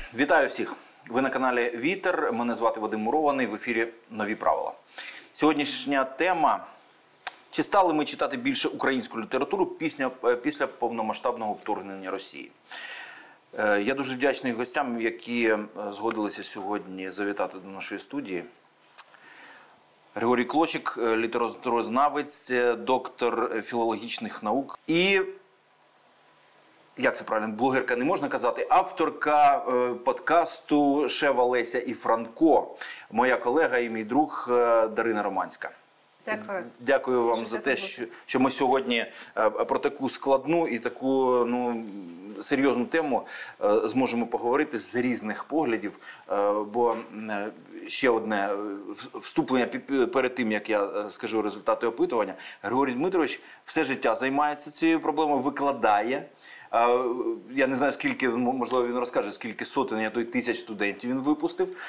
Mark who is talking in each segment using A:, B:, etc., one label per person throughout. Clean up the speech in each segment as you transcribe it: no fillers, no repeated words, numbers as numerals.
A: Вітаю всіх! Ви на каналі Вітер. Мене звати Вадим Мурований. В ефірі «Нові правила». Сьогоднішня тема – чи стали ми читати більше українську літературу після повномасштабного вторгнення Росії? Я дуже вдячний гостям, які згодилися сьогодні завітати до нашої студії. Григорій Клочик, літературознавець, доктор філологічних наук і, як це правильно, блогерка не можна казати, авторка подкасту «Шева, Леся і Франко», моя колега і мій друг Дарина Романська.
B: Дякую.
A: Дякую вам за те, що ми сьогодні про таку складну і таку серйозну тему зможемо поговорити з різних поглядів. Бо ще одне вступлення перед тим, як я скажу результати опитування. Григорій Дмитрович все життя займається цією проблемою, викладає. Я не знаю, скільки, можливо, він розкаже, скільки сотень, а то й тисяч студентів він випустив.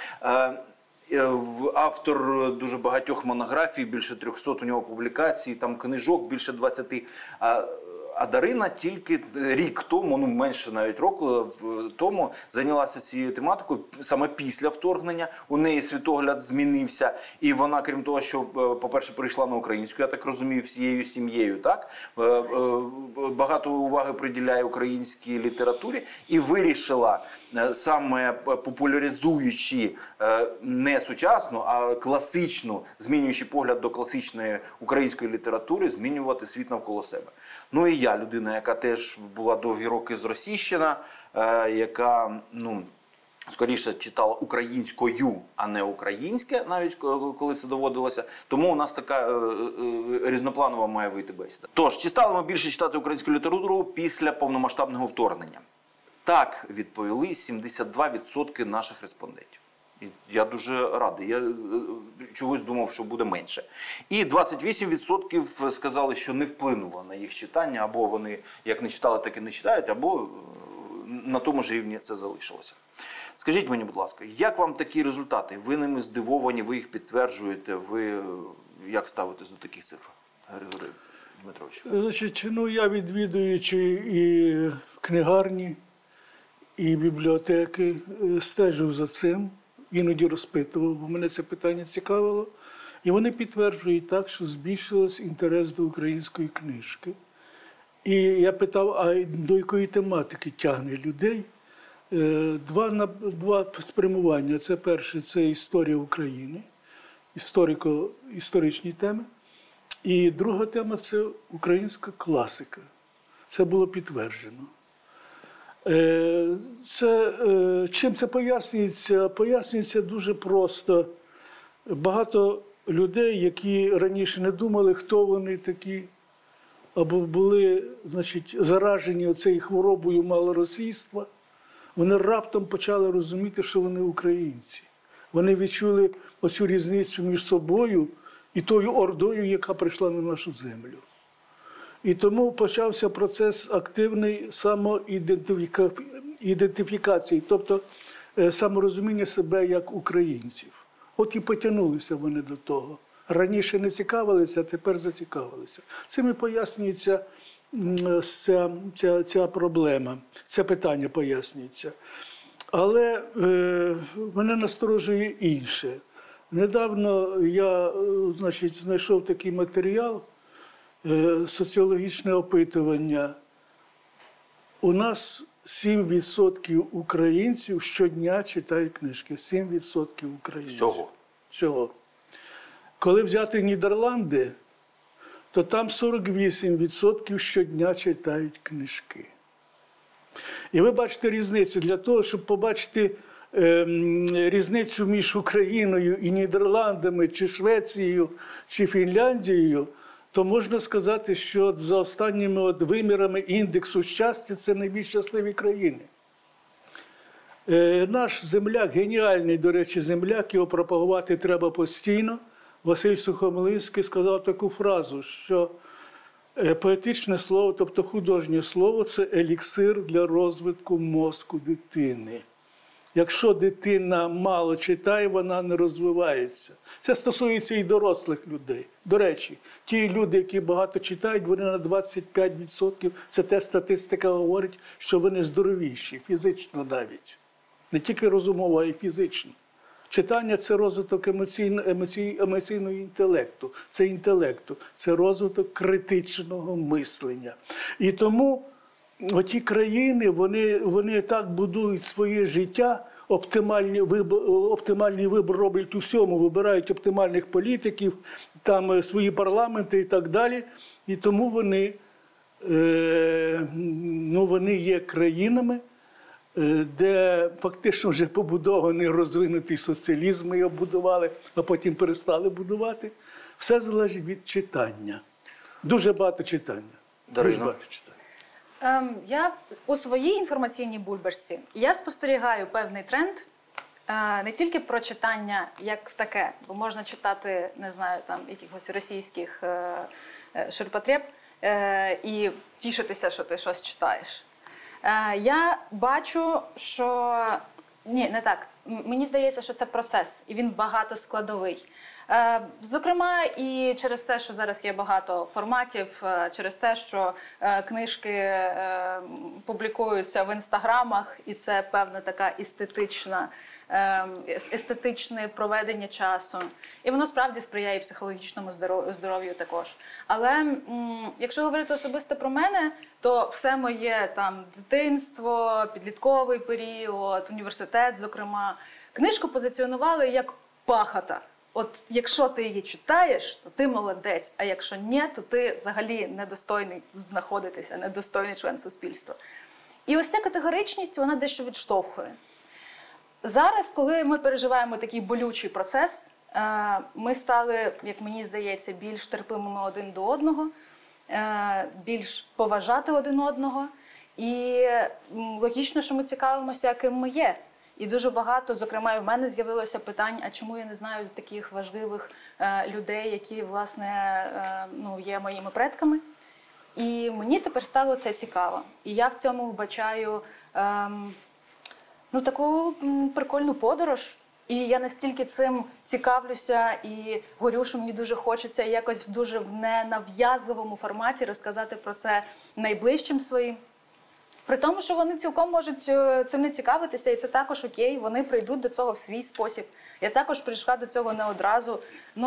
A: Автор дуже багатьох монографій, більше 300 у нього публікацій, там книжок більше 20. А Дарина тільки рік тому, менше навіть року тому, зайнялася цією тематикою саме після вторгнення. У неї світогляд змінився. І вона, крім того, що, по-перше, перейшла на українську, я так розумію, всією сім'єю, так? Багато уваги приділяє українській літературі і вирішила, саме популяризуючи не сучасну, а класичну, змінюючи погляд до класичної української літератури, змінювати світ навколо себе. Ну і я, людина, яка теж була довгі роки зросійщена, яка, скоріше читала українською, а не українське, навіть коли це доводилося. Тому у нас така різнопланова має вийти бесіда. Тож, чи стали ми більше читати українську літературу після повномасштабного вторгнення? Так, відповіли 72% наших респондентів. І я дуже радий. Я чогось думав, що буде менше. І 28% сказали, що не вплинуло на їх читання, або вони як не читали, так і не читають, або на тому ж рівні це залишилося. Скажіть мені, будь ласка, як вам такі результати? Ви ними здивовані, ви їх підтверджуєте, ви як ставитесь до таких цифр, Григорій Дмитрович?
C: Значить, я відвідуючи і книгарні, і бібліотеки, стежив за цим. Іноді розпитував, бо мене це питання цікавило. І вони підтверджують так, що збільшився інтерес до української книжки. І я питав, а до якої тематики тягне людей? Два спрямування. Це перше, це історія України, історичні теми. І друга тема – це українська класика. Це було підтверджено. Чим це пояснюється? Пояснюється дуже просто. Багато людей, які раніше не думали, хто вони такі, або були, заражені цією хворобою малоросійства, вони раптом почали розуміти, що вони українці. Вони відчули оцю різницю між собою і тою ордою, яка прийшла на нашу землю. І тому почався процес активної самоідентифікації, тобто саморозуміння себе як українців. От і потягнулися вони до того. Раніше не цікавилися, а тепер зацікавилися. Цим і пояснюється ця проблема, це питання пояснюється. Але мене насторожує інше. Недавно я знайшов такий матеріал, соціологічне опитування. У нас 7% українців щодня читають книжки. 7% українців. Всього. Коли взяти Нідерланди, то там 48% щодня читають книжки. І ви бачите різницю. Для того, щоб побачити різницю між Україною і Нідерландами, чи Швецією, чи Фінляндією, то можна сказати, що за останніми вимірами індексу щастя це найбільш щасливі країни. Наш земляк, геніальний, до речі, земляк, його пропагувати треба постійно. Василь Сухомлинський сказав таку фразу, що поетичне слово, тобто художнє слово – це еліксир для розвитку мозку дитини. Якщо дитина мало читає, вона не розвивається. Це стосується і дорослих людей. До речі, ті люди, які багато читають, вони на 25%, це теж статистика говорить, що вони здоровіші, фізично навіть. Не тільки розумово, а й фізично. Читання – це розвиток емоційного інтелекту, це розвиток критичного мислення. І тому оті країни, вони так будують своє життя, оптимальний вибір роблять у всьому, вибирають оптимальних політиків, там свої парламенти і так далі. І тому вони є країнами, де фактично вже побудований розвинутий соціалізм, ми його будували, а потім перестали будувати. Все залежить від читання. Дуже багато читання.
A: Дарина.
C: Дуже багато читання.
B: Я у своїй інформаційній бульбашці я спостерігаю певний тренд не тільки про читання як таке, бо можна читати, не знаю, там якихось російських ширпотреб і тішитися, що ти щось читаєш. Я бачу, що... Ні, не так. Мені здається, що це процес, і він багатоскладовий. Зокрема, і через те, що зараз є багато форматів, через те, що книжки публікуються в інстаграмах, і це певна така естетичне проведення часу. І воно справді сприяє психологічному здоров'ю також. Але якщо говорити особисто про мене, то все моє там дитинство, підлітковий період, університет, зокрема, книжку позиціонували як пахота. От якщо ти її читаєш, то ти молодець, а якщо ні, то ти взагалі недостойний знаходитися, недостойний член суспільства. І ось ця категоричність, вона дещо відштовхує. Зараз, коли ми переживаємо такий болючий процес, ми стали, як мені здається, більш терпимими один до одного, більш поважати один одного. І логічно, що ми цікавимося, ким ми є. І дуже багато, зокрема, і в мене з'явилося питань, а чому я не знаю таких важливих людей, які, власне, є моїми предками. І мені тепер стало це цікаво. І я в цьому вбачаю таку прикольну подорож. І я настільки цим цікавлюся і говорю, що мені дуже хочеться якось в дуже ненав'язливому форматі розказати про це найближчим своїм. При тому, що вони цілком можуть цим не цікавитися, і це також окей, вони прийдуть до цього в свій спосіб. Я також прийшла до цього не одразу.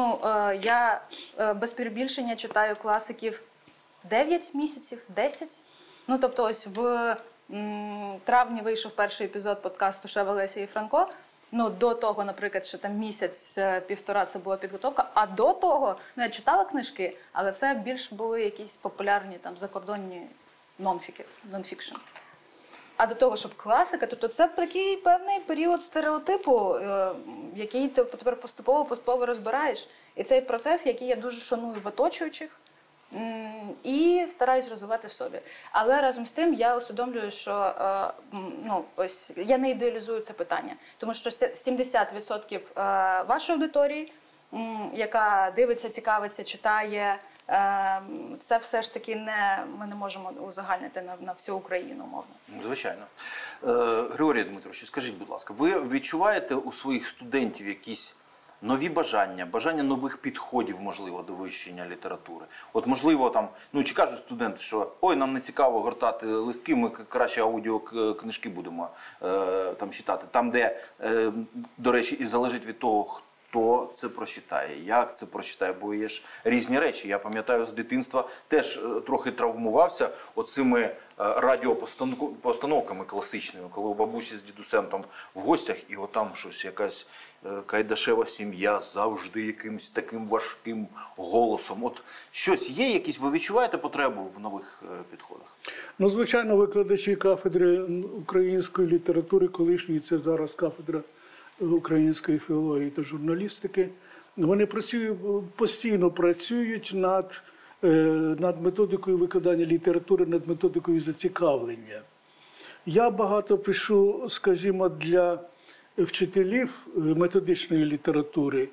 B: Я без перебільшення читаю класиків 9 місяців, 10. Тобто ось в травні вийшов перший епізод подкасту «Шева, Леся і Франко». До того, наприклад, ще там місяць-півтора це була підготовка, а до того, я читала книжки, але це більш були якісь популярні там закордонні нонфікшн. А до того, щоб класика, тобто це такий певний період стереотипу, який ти тепер поступово розбираєш. І цей процес, який я дуже шаную в оточуючих і стараюсь розвивати в собі. Але разом з тим я усвідомлюю, що я не ідеалізую це питання. Тому що 70% вашої аудиторії, яка дивиться, цікавиться, читає, це все ж таки ми не можемо узагальнити на всю Україну, умовно.
A: Звичайно. Григорій Дмитрович, скажіть, будь ласка, ви відчуваєте у своїх студентів якісь нові бажання нових підходів, можливо, до вивчення літератури? От, можливо, там, чи кажуть студенти, що нам не цікаво гортати листки, ми краще аудіокнижки будемо там читати. Там, де, до речі, і залежить від того, хто це прочитає, як це прочитає, бо є ж різні речі. Я пам'ятаю, з дитинства теж трохи травмувався оцими радіопостановками класичними, коли у бабусі з дідусем там в гостях, і отам щось, якась Кайдашева сім'я завжди якимось таким важким голосом. От щось є, якісь, ви відчуваєте потребу в нових підходах?
C: Звичайно, викладачі кафедри української літератури, колишньої, це зараз кафедра української філології та журналістики, вони постійно працюють над методикою викладання літератури, над методикою зацікавлення. Я багато пишу, скажімо, для вчителів методичної літератури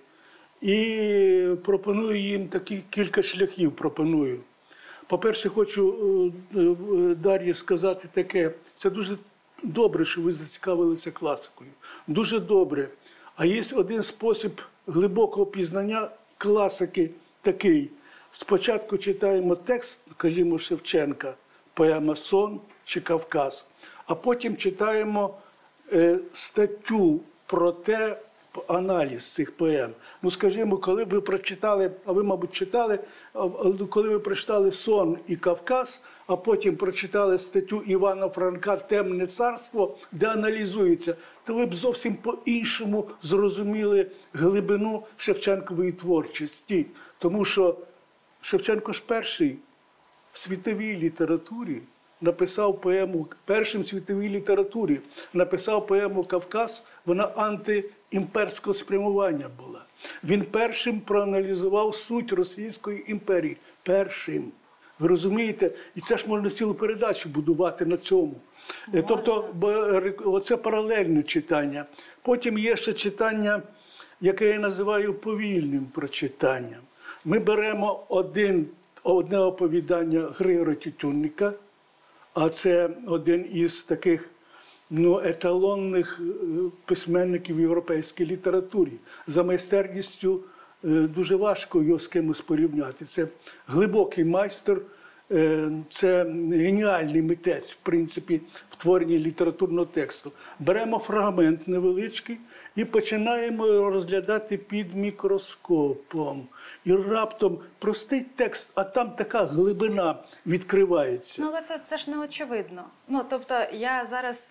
C: і пропоную їм кілька шляхів. По-перше, хочу Дар'ї сказати таке, це дуже добре, що ви зацікавилися класикою. Дуже добре. А є один спосіб глибокого пізнання класики такий. Спочатку читаємо текст, скажімо, Шевченка, поема «Сон» чи «Кавказ», а потім читаємо статтю про те, аналіз цих поем. Ну, скажімо, коли ви прочитали, а ви, мабуть, читали, коли ви прочитали «Сон і Кавказ», а потім прочитали статтю Івана Франка «Темне царство», де аналізується, то ви б зовсім по-іншому зрозуміли глибину Шевченкової творчості. Тому що Шевченко ж перший в світовій літературі написав поему, першим в світовій літературі написав поему «Кавказ», вона антиімперського спрямування була. Він першим проаналізував суть Російської імперії. Першим. Ви розумієте? І це ж можна цілу передачу будувати на цьому. Тобто, оце паралельне читання. Потім є ще читання, яке я називаю повільним прочитанням. Ми беремо одне оповідання Григоря Тютюнника, а це один із таких еталонних письменників в європейській літературі. За майстерністю дуже важко його з кимось порівняти. Це глибокий майстер, це геніальний митець, в принципі, в творенні літературного тексту. Беремо фрагмент невеличкий і починаємо розглядати під мікроскопом. І раптом простий текст, а там така глибина відкривається.
B: Ну, але це ж не очевидно. Ну, тобто, я зараз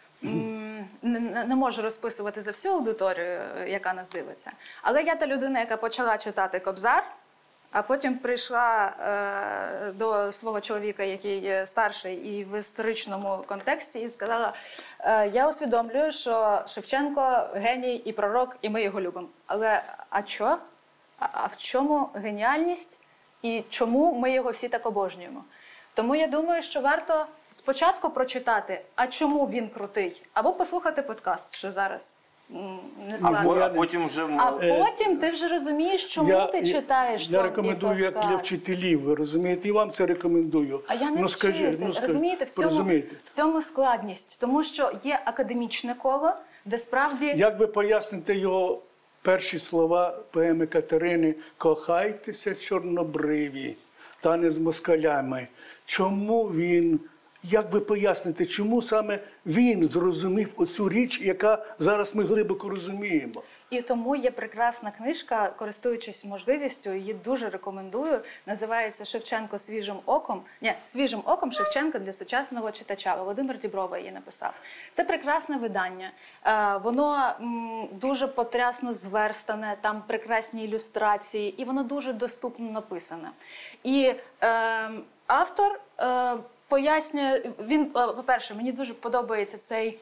B: не можу розписувати за всю аудиторію, яка нас дивиться. Але я та людина, яка почала читати «Кобзар», а потім прийшла до свого чоловіка, який старший і в історичному контексті, і сказала, я усвідомлюю, що Шевченко геній і пророк, і ми його любимо. Але а що? А в чому геніальність і чому ми його всі так обожнюємо? Тому я думаю, що варто спочатку прочитати, а чому він крутий, або послухати подкаст, що зараз не складно.
A: А потім вже...
B: А потім ти вже розумієш, чому ти читаєш «Сон і
C: Я рекомендую як для вчителів, ви розумієте, і вам це рекомендую.
B: А я не вчитель. Розумієте, в цьому складність. Тому що є академічне коло, де справді...
C: Як ви поясните його перші слова поеми Катерини «Кохайтеся, чорнобриві, та не з москалями». Чому він, як ви поясните, чому саме він зрозумів оцю річ, яка зараз ми глибоко розуміємо?
B: І тому є прекрасна книжка, користуючись можливістю, її дуже рекомендую, називається «Шевченко свіжим оком». Ні, «Свіжим оком Шевченка для сучасного читача». Володимир Діброва її написав. Це прекрасне видання. Воно дуже потрясно зверстане, там прекрасні ілюстрації, і воно дуже доступно написане. І автор пояснює, він, по-перше, мені дуже подобається цей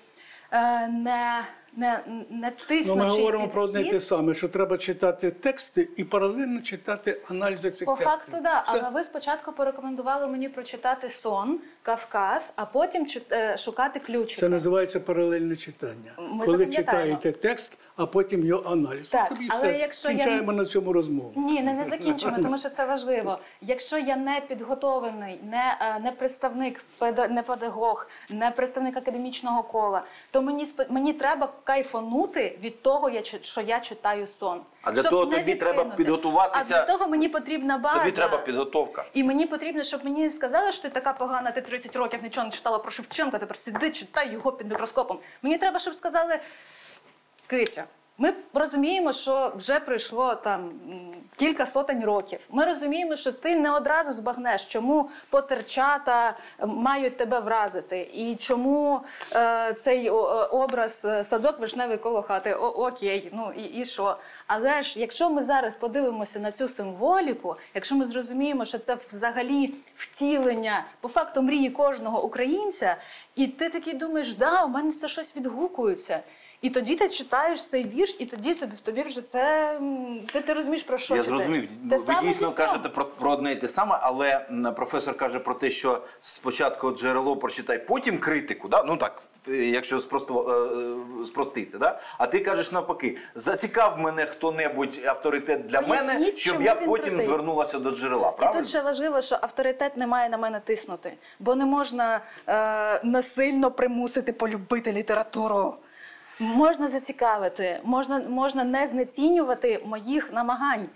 B: не тиснучий
C: ми говоримо
B: підхід.
C: про одне і те саме, що треба читати тексти і паралельно читати аналізи цих текстів.
B: По факту, так. Але ви спочатку порекомендували мені прочитати «Сон», «Кавказ», а потім шукати ключики.
C: Це називається паралельне читання.
B: Ми
C: коли
B: запам'ятаємо.
C: читаєте текст, а потім його аналіз.
B: Так,
C: Тобі
B: але
C: все.
B: якщо
C: Кінчаємо на цьому розмову.
B: Ні, не закінчимо, тому що це важливо. Якщо я не підготовлений, не представник, не педагог, не представник академічного кола, то мені треба кайфанути від того, що я читаю «Сон».
A: А для того тобі треба підготуватися.
B: А для того мені потрібна база.
A: Тобі треба підготовка.
B: І мені потрібно, щоб мені сказали, що ти така погана, ти 30 років нічого не читала про Шевченка, тепер сиди, читай його під мікроскопом. Мені треба, щоб сказали, Киця, ми розуміємо, що вже пройшло там кілька сотень років. Ми розуміємо, що ти не одразу збагнеш, чому потерчата мають тебе вразити. І чому цей образ «Садок вишневий коло хати». Окей, ну і що? Але ж, якщо ми зараз подивимося на цю символіку, якщо ми зрозуміємо, що це взагалі втілення, по факту, мрії кожного українця, і ти такий думаєш, да, у мене це щось відгукується. І тоді ти читаєш цей вірш, і тоді тобі вже це... Ти розумієш, про що
A: Я
B: читаєш.
A: зрозумів. Ви дійсно кажете про одне і те саме, але професор каже про те, що спочатку джерело прочитай, потім критику. Да? Ну так, якщо спростити. Да? А ти кажеш навпаки, зацікав мене хто-небудь авторитет для мене, щоб я потім звернулася до джерела. Правильно?
B: І тут ще важливо, що авторитет не має на мене тиснути. Бо не можна насильно примусити полюбити літературу. Можна зацікавити, можна не знецінювати моїх намагань.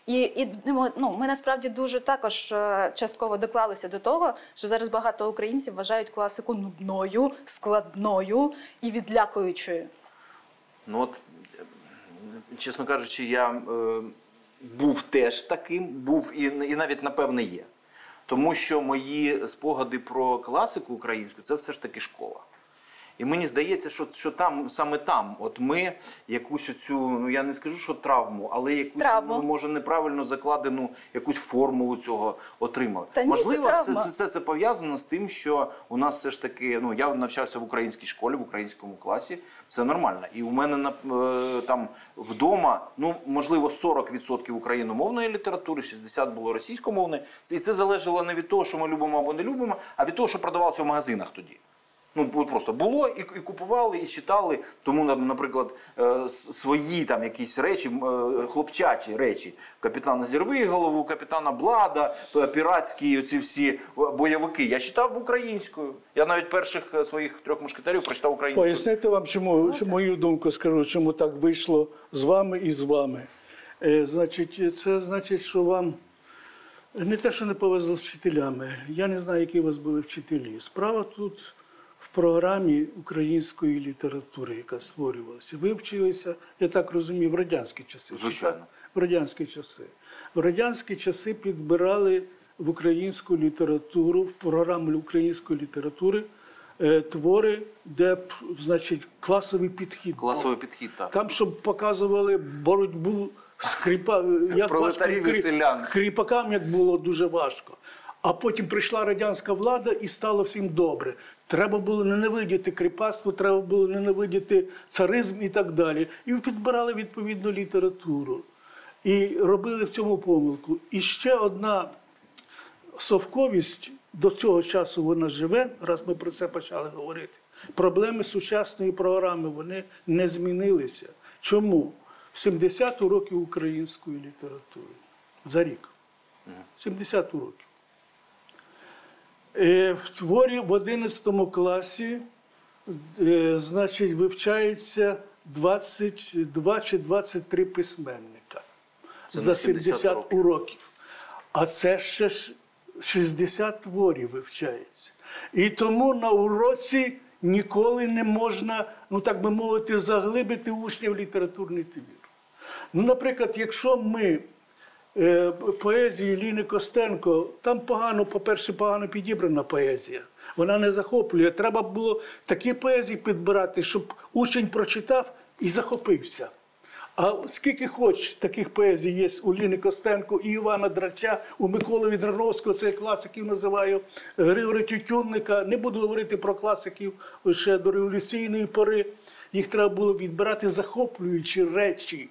B: І ну, ми насправді дуже також частково доклалися до того, що зараз багато українців вважають класику нудною, складною і відлякуючою.
A: Ну от, чесно кажучи, я був теж таким, був і навіть, напевне, є. Тому що мої спогади про класику українську – це все ж таки школа. І мені здається, що там, саме там, от ми якусь оцю, ну я не скажу, що травму, але якусь, може, неправильно закладену якусь формулу цього отримали.
B: Та ні,
A: можливо, все це пов'язано з тим, що у нас все ж таки, ну я навчався в українській школі, в українському класі, все нормально. І у мене там вдома, ну можливо, 40% україномовної літератури, 60% було російськомовної. І це залежало не від того, що ми любимо або не любимо, а від того, що продавалося в магазинах тоді. Ну, просто було і купували, і читали. Тому, наприклад, свої там якісь речі, хлопчачі речі. Капітана Зірвиголову, Капітана Блада, піратські оці всі бойовики. Я читав українською. Я навіть перших своїх 3 мушкетерів прочитав українською.
C: Пояснити вам, чому, мою думку скажу, чому так вийшло з вами і з вами. Значить, це значить, що вам не те, що не повезло з вчителями. Я не знаю, які у вас були вчителі. Справа тут в програмі української літератури, яка створювалася. Ви вчилися, я так розумію, в радянські часи.
A: Звичайно.
C: В радянські часи. В радянські часи підбирали в українську літературу, в програму української літератури твори, де, значить, класовий підхід.
A: Класовий підхід, так.
C: Там, щоб показували боротьбу з
A: пролетарів і селян.
C: Кріпакам, як було дуже важко. А потім прийшла радянська влада і стало всім добре. Треба було ненавидіти кріпацтво, треба було ненавидіти царизм і так далі. І підбирали відповідну літературу. І робили в цьому помилку. І ще одна совковість, до цього часу вона живе, раз ми про це почали говорити. Проблеми сучасної програми, вони не змінилися. Чому? 70 уроків української літератури. За рік. 70 уроків. В творі в 11 класі, значить, вивчається 22 чи 23 письменника за 70 уроків. А це ще 60 творів вивчається. І тому на уроці ніколи не можна, ну так би мовити, заглибити учня в літературний твір. Ну, наприклад, якщо ми поезії Ліни Костенко, там погано, по-перше, погано підібрана поезія. Вона не захоплює. Треба було такі поезії підбирати, щоб учень прочитав і захопився. А скільки хоч таких поезій є у Ліни Костенко і Івана Драча, у Миколи Відрановського, це я класиків називаю, Григорія Тютюнника. Не буду говорити про класиків ще до революційної пори. Їх треба було відбирати захоплюючі речі.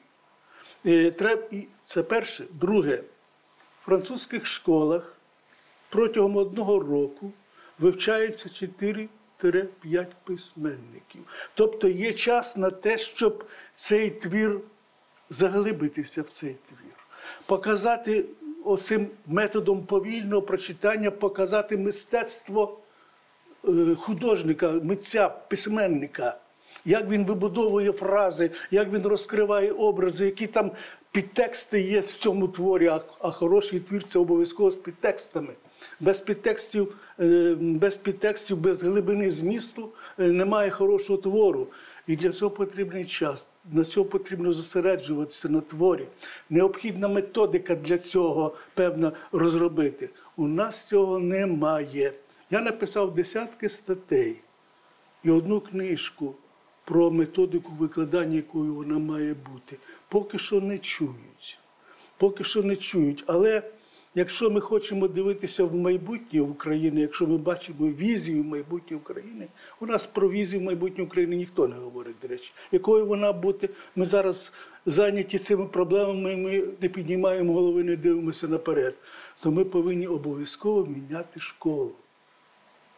C: Це перше. Друге. В французьких школах протягом 1 року вивчається 4-5 письменників. Тобто є час на те, щоб цей твір, заглибитися в цей твір. Показати оцим методом повільного прочитання, показати мистецтво художника, митця, письменника. Як він вибудовує фрази, як він розкриває образи, які там підтексти є в цьому творі, а хороший твір – це обов'язково з підтекстами. Без підтекстів, без глибини змісту немає хорошого твору. І для цього потрібний час, на цього потрібно зосереджуватися на творі. Необхідна методика для цього, певна, розробити. У нас цього немає. Я написав десятки статей і 1 книжку про методику викладання, якою вона має бути. Поки що не чують. Поки що не чують. Але якщо ми хочемо дивитися в майбутнє України, якщо ми бачимо візію майбутнє України, у нас про візію майбутнє України ніхто не говорить, до речі. Якою вона буде? Ми зараз зайняті цими проблемами, ми не піднімаємо голови, не дивимося наперед. То ми повинні обов'язково міняти школу.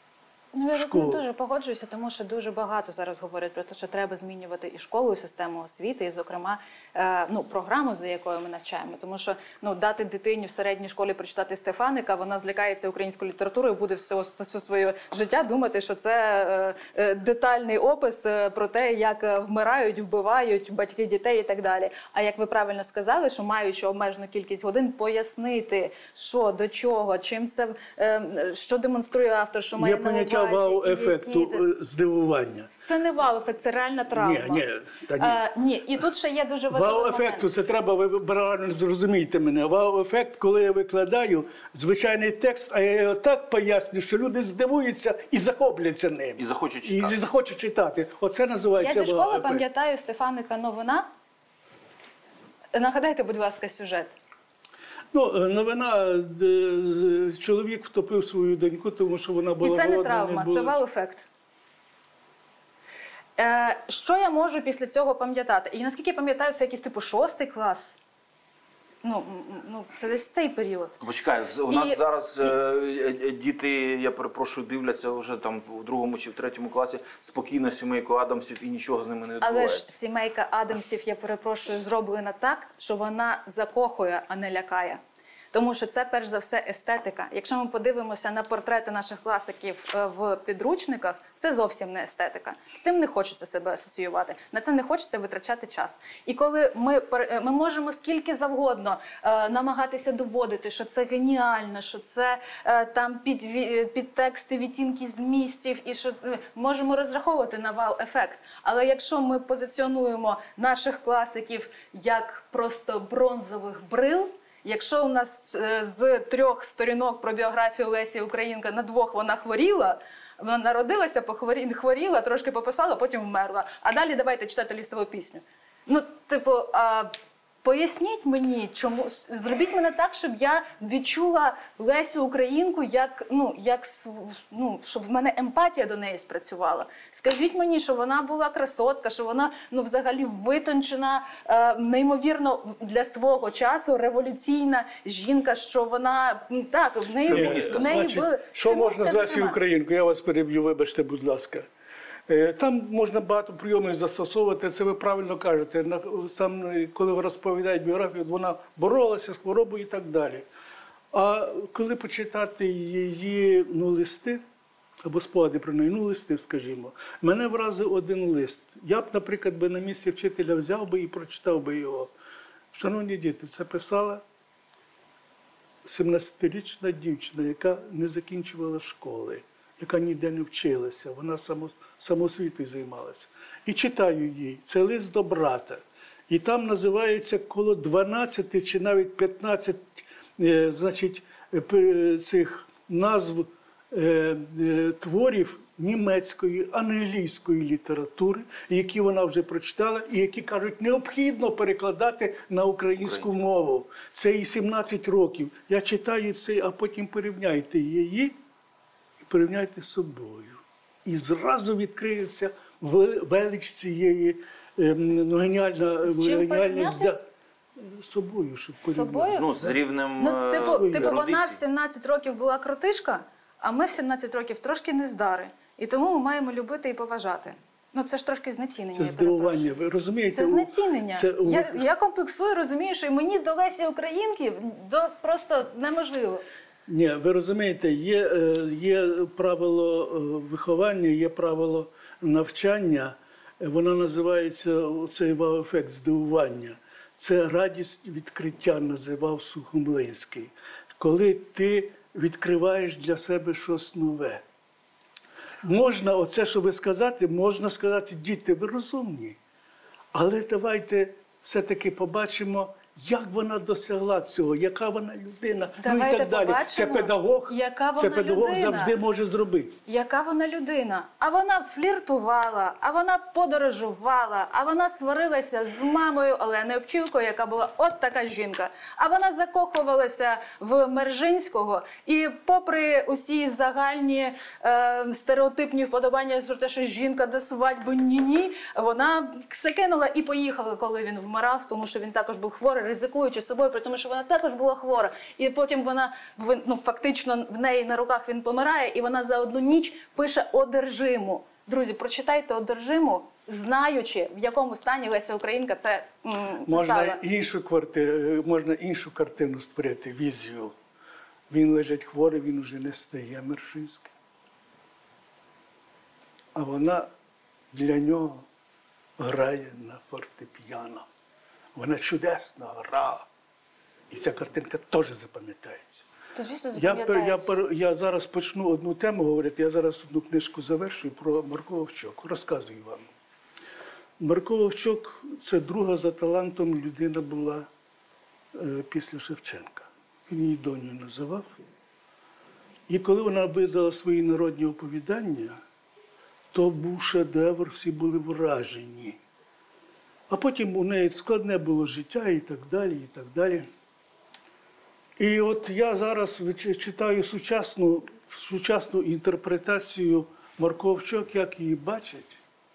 B: Ну, я
C: школу.
B: дуже погоджуюся, тому що дуже багато зараз говорять про те, що треба змінювати і школу, і систему освіти, і, зокрема, програму, за якою ми навчаємо. Тому що дати дитині в середній школі прочитати Стефаника, вона злякається українською літературою і буде все своє життя думати, що це детальний опис про те, як вмирають, вбивають батьки дітей і так далі. А як ви правильно сказали, що маючи обмежену кількість годин, пояснити, що, до чого, чим це, що демонструє автор, що має на увазі.
C: Є поняття вау-ефекту здивування.
B: Це не вау-ефект, це реальна травма. Ні, і тут ще є дуже важливий момент.
C: Вау-ефекту, це треба, ви правильно зрозумієте мене. Вау-ефект, коли я викладаю звичайний текст, а я його так поясню, що люди здивуються і захопляться ним.
A: І захочуть читати.
C: І захочуть читати. Оце називається
B: Я зі школи
C: вау-ефект.
B: пам'ятаю Стефаника «Новина». Нагадайте, будь ласка, сюжет.
C: Новина, чоловік втопив свою доньку, тому що вона була
B: І це не
C: голодна,
B: травма,
C: було...
B: це вау-ефект. Що я можу після цього пам'ятати? І наскільки я пам'ятаю, це якийсь типу 6 клас. Це десь цей період.
A: Почекай, у нас зараз діти, я перепрошую, дивляться вже там в 2 чи в 3 класі спокійно «Сімейку Адамсів» і нічого з ними не відбувається.
B: Але ж «Сімейка Адамсів», я перепрошую, зроблена так, що вона закохує, а не лякає. Тому що це, перш за все, естетика. Якщо ми подивимося на портрети наших класиків в підручниках, це зовсім не естетика. З цим не хочеться себе асоціювати, на це не хочеться витрачати час. І коли ми можемо скільки завгодно намагатися доводити, що це геніально, що це там підтексти, відтінки змістів, і що можемо розраховувати на вау-ефект. Але якщо ми позиціонуємо наших класиків як просто бронзових брил, якщо у нас з 3 сторінок про біографію Лесі Українки на 2 вона хворіла, вона народилася, хворіла, трошки пописала, потім вмерла. А далі давайте читати лісову пісню. Поясніть мені, чому, зробіть мене так, щоб я відчула Лесю Українку, щоб в мене емпатія до неї спрацювала. Скажіть мені, що вона була красотка, що вона взагалі витончена, неймовірно для свого часу революційна жінка, що вона, в неї були...
C: Що можна з Лесією Українкою? Я вас переб'ю, вибачте, будь ласка. Там можна багато прийомів застосовувати, це ви правильно кажете. Сам, коли розповідають біографію, вона боролася з хворобою і так далі. А коли почитати її листи, або спогади про неї, листи, скажімо, мене вразив один лист. Я б, наприклад, на місці вчителя взяв би і прочитав би його. Шановні діти, це писала 17-річна дівчина, яка не закінчувала школи, яка ніде не вчилася, вона самоосвітою займалася. І читаю їй, це лист до брата. І там називається коло 12 чи навіть 15 цих назв творів німецької, англійської літератури, які вона вже прочитала, і які, кажуть, необхідно перекладати на українську мову. Це їй 17 років. Я читаю це, а потім порівняйте її, порівняйте з собою. І зразу відкриється велич цієї геніальність з собою, щоб порівняти.
A: З рівнем
B: вона в 17 років була крутишка, а ми в 17 років трошки нездари. І тому ми маємо любити і поважати. Це ж трошки знецінення.
C: Це здивування, ви розумієте?
B: Це знецінення. Я комплексую, розумію, що і мені до Лесі Українки просто неможливо.
C: Ні, ви розумієте, є правило виховання, є правило навчання, воно називається цей вау-ефект здивування. Це радість відкриття, називав Сухомлинський. Коли ти відкриваєш для себе щось нове. Можна, оце, що ви сказати, можна сказати, діти, ви розумні. Але давайте все-таки побачимо, як вона досягла цього, яка вона людина, і так далі. Це педагог завжди може зробити.
B: Яка вона людина? А вона фліртувала, а вона подорожувала, а вона сварилася з мамою Оленою Пчілкою, яка була от така жінка. А вона закохувалася в Мержинського, і попри усі загальні стереотипні вподобання про те, що жінка до свадьби ні-ні, вона все кинула і поїхала, коли він вмирав, тому що він також був хворий, ризикуючи собою, тому що вона також була хвора. І потім вона, фактично, в неї на руках він помирає, і вона за одну ніч пише «Одержиму». Друзі, прочитайте «Одержиму», знаючи, в якому стані Леся Українка це писала.
C: Можна іншу картину створити, візію. Він лежить хворий, він вже не стає Мершинським. А вона для нього грає на фортепіано. Вона чудесно грає. І ця картинка теж запам'ятається.
B: То, звісно, запам'ятається.
C: Я зараз почну одну тему говорити, я зараз одну книжку завершую про Марко Вовчок. Розказую вам. Марко Вовчок – це друга за талантом людина була після Шевченка. Він її доню називав. І коли вона видала свої народні оповідання, то був шедевр, всі були вражені. А потім у неї складне було життя і так далі, і так далі. І от я зараз читаю сучасну інтерпретацію Марко Вовчок, як її бачать,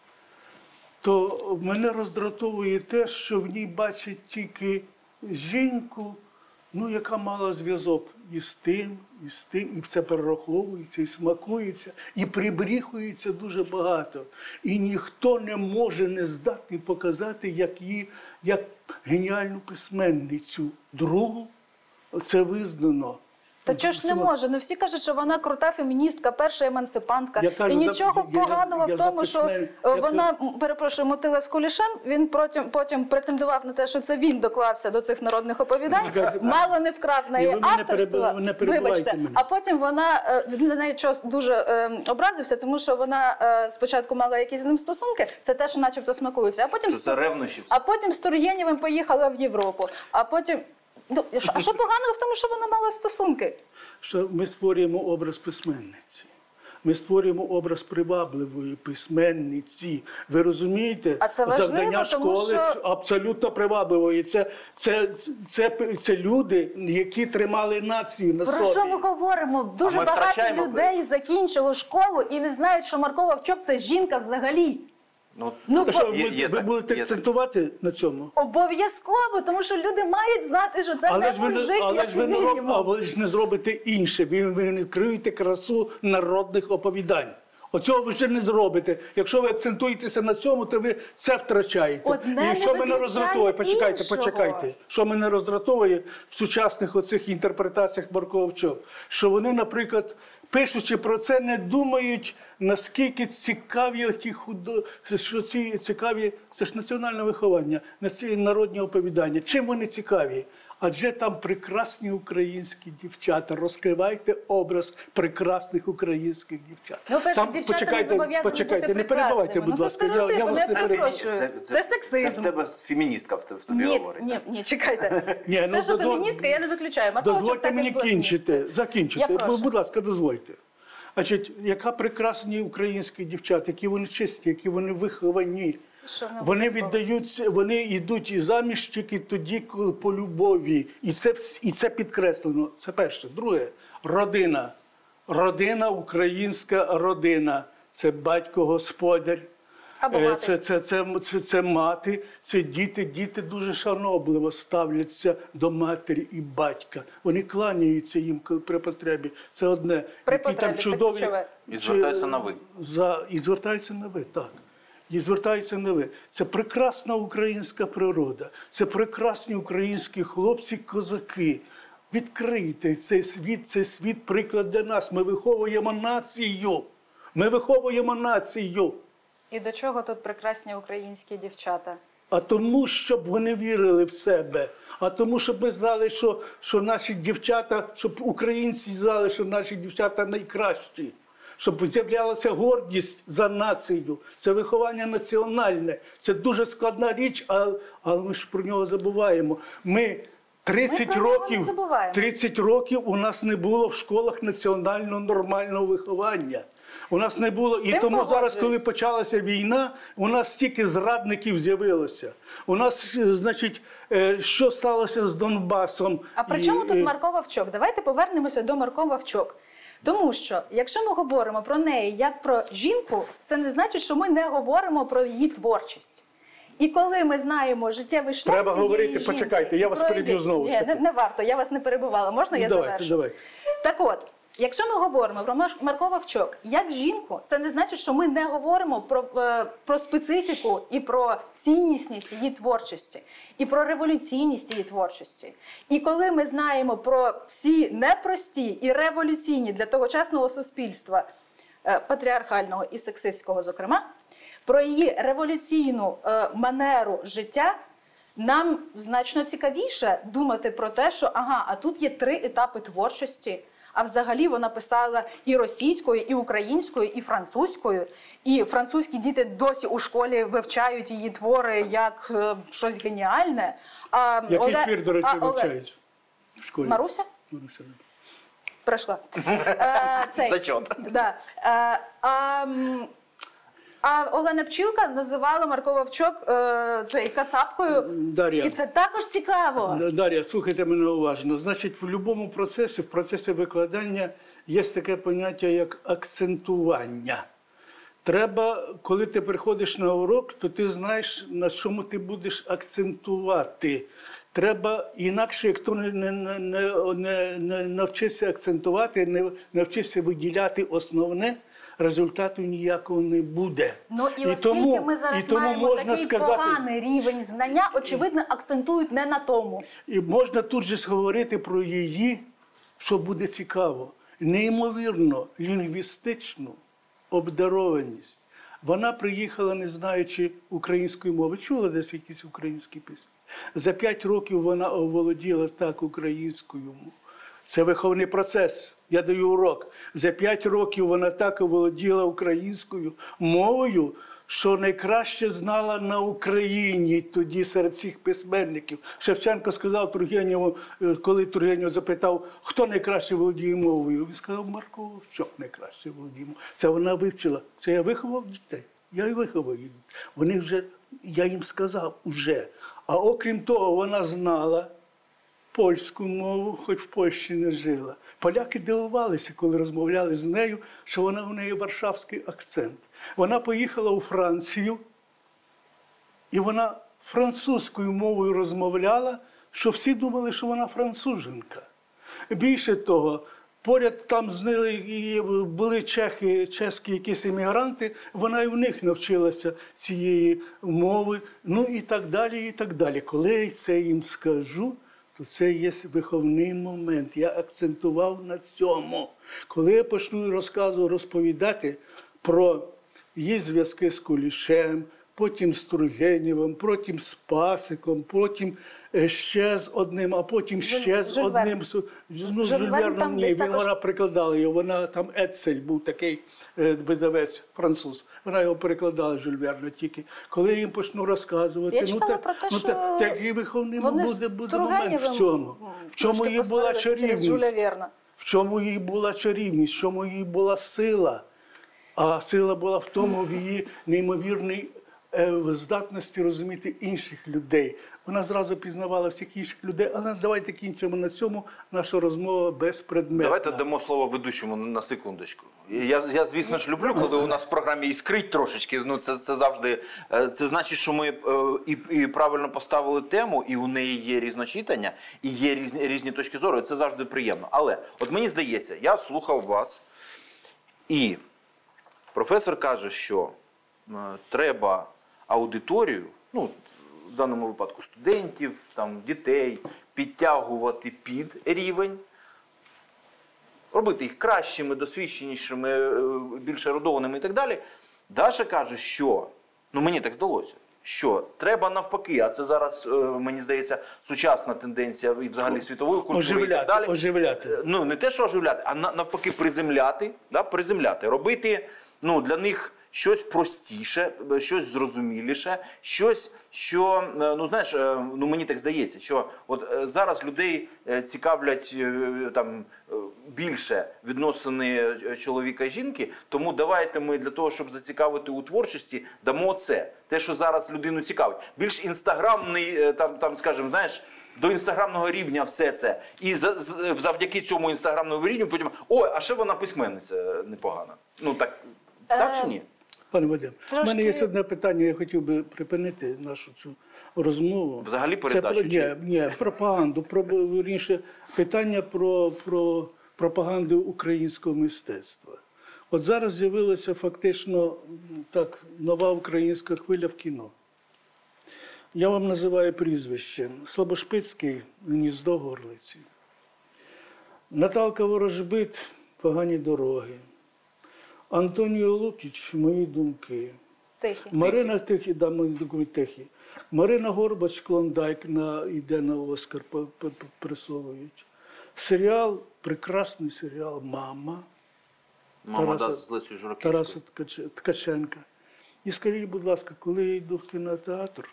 C: то мене роздратовує те, що в ній бачать тільки жінку, яка мала зв'язок із тим, і все перераховується, і смакується, і прибріхується дуже багато. І ніхто не може не здатний показати, як геніальну письменницю. Другу це визнано.
B: Та чого ж не може? Ну всі кажуть, що вона крута феміністка, перша емансипантка. І нічого поганого в тому, що вона, перепрошую, мотила з кулішем, він потім претендував на те, що це він доклався до цих народних оповідань, мало не вкрав на її авторство, вибачте, а потім вона, на неї дуже образився, тому що вона спочатку мала якісь з ним стосунки, це те, що начебто смакується, а потім з Тургенєвим поїхала в Європу, а потім... А що поганого в тому, що вона мала стосунки?
C: Що ми створюємо образ письменниці. Ми створюємо образ привабливої письменниці. Ви розумієте?
B: А це важливо,
C: завдання школи
B: що...
C: абсолютно привабливої. Це люди, які тримали націю на собі.
B: Про що ми говоримо? Дуже багато людей закінчило школу і не знають, що Марко Вовчок – це жінка взагалі.
C: Ви будете акцентувати на цьому?
B: Обов'язково, тому що люди мають знати, що це не мужик, як мінімум.
C: А ви ж не зробите інше, ви не відкриєте красу народних оповідань. Оцього ви ще не зробите. Якщо ви акцентуєтеся на цьому, то ви це втрачаєте. І що мене роздратовує, почекайте. Що мене роздратовує в сучасних оцих інтерпретаціях Марко Вовчок? Що вони, наприклад, пишучи про це, не думають, наскільки цікаві це ж національне виховання, народні оповідання. Чим вони цікаві? Адже там прекрасні українські дівчата. Розкривайте образ прекрасних українських дівчат.
B: Ну, перше, дівчата не зобов'язані бути прекрасними. Ну, це стереотипи, не перепрошую. Це сексизм.
A: Це в тебе феміністка в тобі говорить.
B: Ні, чекайте. Те, що феміністка, я не виключаю.
C: Дозвольте мені закінчити. Будь ласка, дозвольте. Значить, яка прекрасні українські дівчата, які вони чисті, які вони виховані. Вони йдуть і заміж тільки тоді, коли по любові. І це підкреслено. Це перше. Друге, родина. Родина, українська родина. Це батько-господар. Це мати, це діти. Діти дуже шанобливо ставляться до матері і батька. Вони кланяються їм при потребі. Це одне.
B: При потребі, це ключове.
A: І звертаються на ви.
C: І звертаються на ви, так. І звертаються на ви. Це прекрасна українська природа. Це прекрасні українські хлопці-козаки. Відкрийте цей світ приклад для нас. Ми виховуємо націю. Ми виховуємо націю.
B: І до чого тут прекрасні українські дівчата?
C: А тому, щоб вони вірили в себе. А тому, щоб ми знали, що наші дівчата, щоб українці знали, що наші дівчата найкращі. Щоб з'являлася гордість за націю. Це виховання національне. Це дуже складна річ, але ми ж про нього забуваємо. 30 років у нас не було в школах національного нормального виховання. У нас не було. І тому зараз, коли почалася війна, у нас стільки зрадників з'явилося. У нас, значить, що сталося з Донбасом?
B: А при чому тут Марко Вовчок? Давайте повернемося до Марко Вовчок. Тому що, якщо ми говоримо про неї як про жінку, це не значить, що ми не говоримо про її творчість. І коли ми знаємо життєвий шлях
C: Треба
B: цієї
C: говорити,
B: жінки,
C: почекайте, я вас
B: про
C: переб'ю
B: її-
C: знову ж
B: Ні,
C: таки.
B: не варто, я вас не перебивала. Можна я завершу?
C: Давайте.
B: Так от, якщо ми говоримо про Марко Вовчок як жінку, це не значить, що ми не говоримо про специфіку і про ціннісність її творчості, і про революційність її творчості. І коли ми знаємо про всі непрості і революційні для тогочасного суспільства, патріархального і сексистського, зокрема, про її революційну манеру життя, нам значно цікавіше думати про те, що а тут є 3 етапи творчості, а взагалі вона писала і російською, і українською, і французькою. І французькі діти досі у школі вивчають її твори як щось геніальне.
C: Який твір, до речі, вивчають в школі?
B: Маруся?
C: Маруся, да.
B: Прийшла.
A: Зачет.
B: Да. А Олена Пчілка називала Марко Вовчок кацапкою.
C: Дар'я.
B: І це також цікаво.
C: Дар'я, слухайте мене уважно. Значить, в будь-якому процесі, в процесі викладання є таке поняття, як акцентування. Треба, коли ти приходиш на урок, то ти знаєш, на чому ти будеш акцентувати. Треба, інакше, як хто не навчиться акцентувати, не навчиться виділяти основне, результату ніякого не буде.
B: Ну і оскільки ми зараз маємо такий поганий рівень знання, очевидно, акцентують не на тому.
C: І можна тут же говорити про її, що буде цікаво, неймовірно лінгвістичну обдарованість. Вона приїхала, не знаючи української мови. Чула десь якісь українські пісні? За 5 років вона оволоділа так українською мовою. Це виховний процес. Я даю урок. За 5 років вона так оволоділа українською мовою, що найкраще знала на Україні тоді серед всіх письменників. Шевченко сказав Тургенєву, коли Тургенєв запитав, хто найкраще володіє мовою. Він сказав, Марко Вовчок найкраще володіє мовою. Це вона вивчила. Це я виховав дітей. Я і виховав їх. Вони вже, я їм сказав уже. А окрім того, вона знала польську мову, хоч в Польщі не жила. Поляки дивувалися, коли розмовляли з нею, що вона в неї варшавський акцент. Вона поїхала у Францію, і вона французькою мовою розмовляла, що всі думали, що вона француженка. Більше того, поряд там з нею були чеські якісь емігранти, вона і в них навчилася цієї мови, ну і так далі, і так далі. Коли я це їм скажу, то це є виховний момент. Я акцентував на цьому. Коли я почну розповідати про її зв'язки з Кулішем, потім з Тургенєвим, потім з Пасиком, потім ще з одним, а потім ще з одним. Ну, Жюль Верн, ні, вона прикладала його, вона там Ецель був такий видавець, француз. Вона його перекладала, Жюль Верна, тільки. Коли я їм почну розказувати, такий виховний буде момент в цьому. В чому її була чарівність? В чому її була чарівність, в чому її була сила. А сила була в тому, в її неймовірній здатності розуміти інших людей. Вона зразу пізнавала всіх інших людей, але давайте кінчимо на цьому, наша розмова безпредметна.
A: Давайте дамо слово ведучому на секундочку. Я звісно ж, люблю, коли у нас в програмі іскрить трошечки. Ну, це завжди, це значить, що ми і правильно поставили тему, і у неї є різночитання, і є різні точки зору, і це завжди приємно. Але, от мені здається, я слухав вас, і професор каже, що треба аудиторію, ну, в даному випадку студентів, там, дітей, підтягувати під рівень, робити їх кращими, досвідченішими, більш ерудованими і так далі. Даша каже, що, ну мені так здалося, що треба навпаки, а це зараз, мені здається, сучасна тенденція і взагалі світової культури і так далі.
C: Оживляти.
A: Ну, не те, що оживляти, а навпаки приземляти, робити, ну, для них щось простіше, щось зрозуміліше, щось, що, ну знаєш, ну мені так здається, що от зараз людей цікавлять там більше відносини чоловіка і жінки, тому давайте ми для того, щоб зацікавити у творчості, дамо це. Те, що зараз людину цікавить. Більш інстаграмний, там скажімо, знаєш, до інстаграмного рівня все це. І завдяки цьому інстаграмному рівню потім, ой, а ще вона письменниця непогана. Ну так чи ні?
C: Пане Вадим, у мене є одне питання, я хотів би припинити нашу цю розмову.
A: Взагалі передачу?
C: Ні, пропаганду, вірніше, питання про пропаганду українського мистецтва. От зараз з'явилася фактично так нова українська хвиля в кіно. Я вам називаю прізвище. Слабошпицький «Гніздо горлиці». Наталка Ворожбит «Погані дороги». Антоніо Лукіч «Мої думки».
B: Тихі.
C: Марина Тихі, да, «Мої думки» тихі. Марина Горбач «Клондайк» йде на Оскар, пресовують. Серіал, прекрасний серіал «Мама».
A: Мама з Лесею Журавлівською.
C: Тараса Ткаченка. І скажіть, будь ласка, коли я йду в кінотеатр,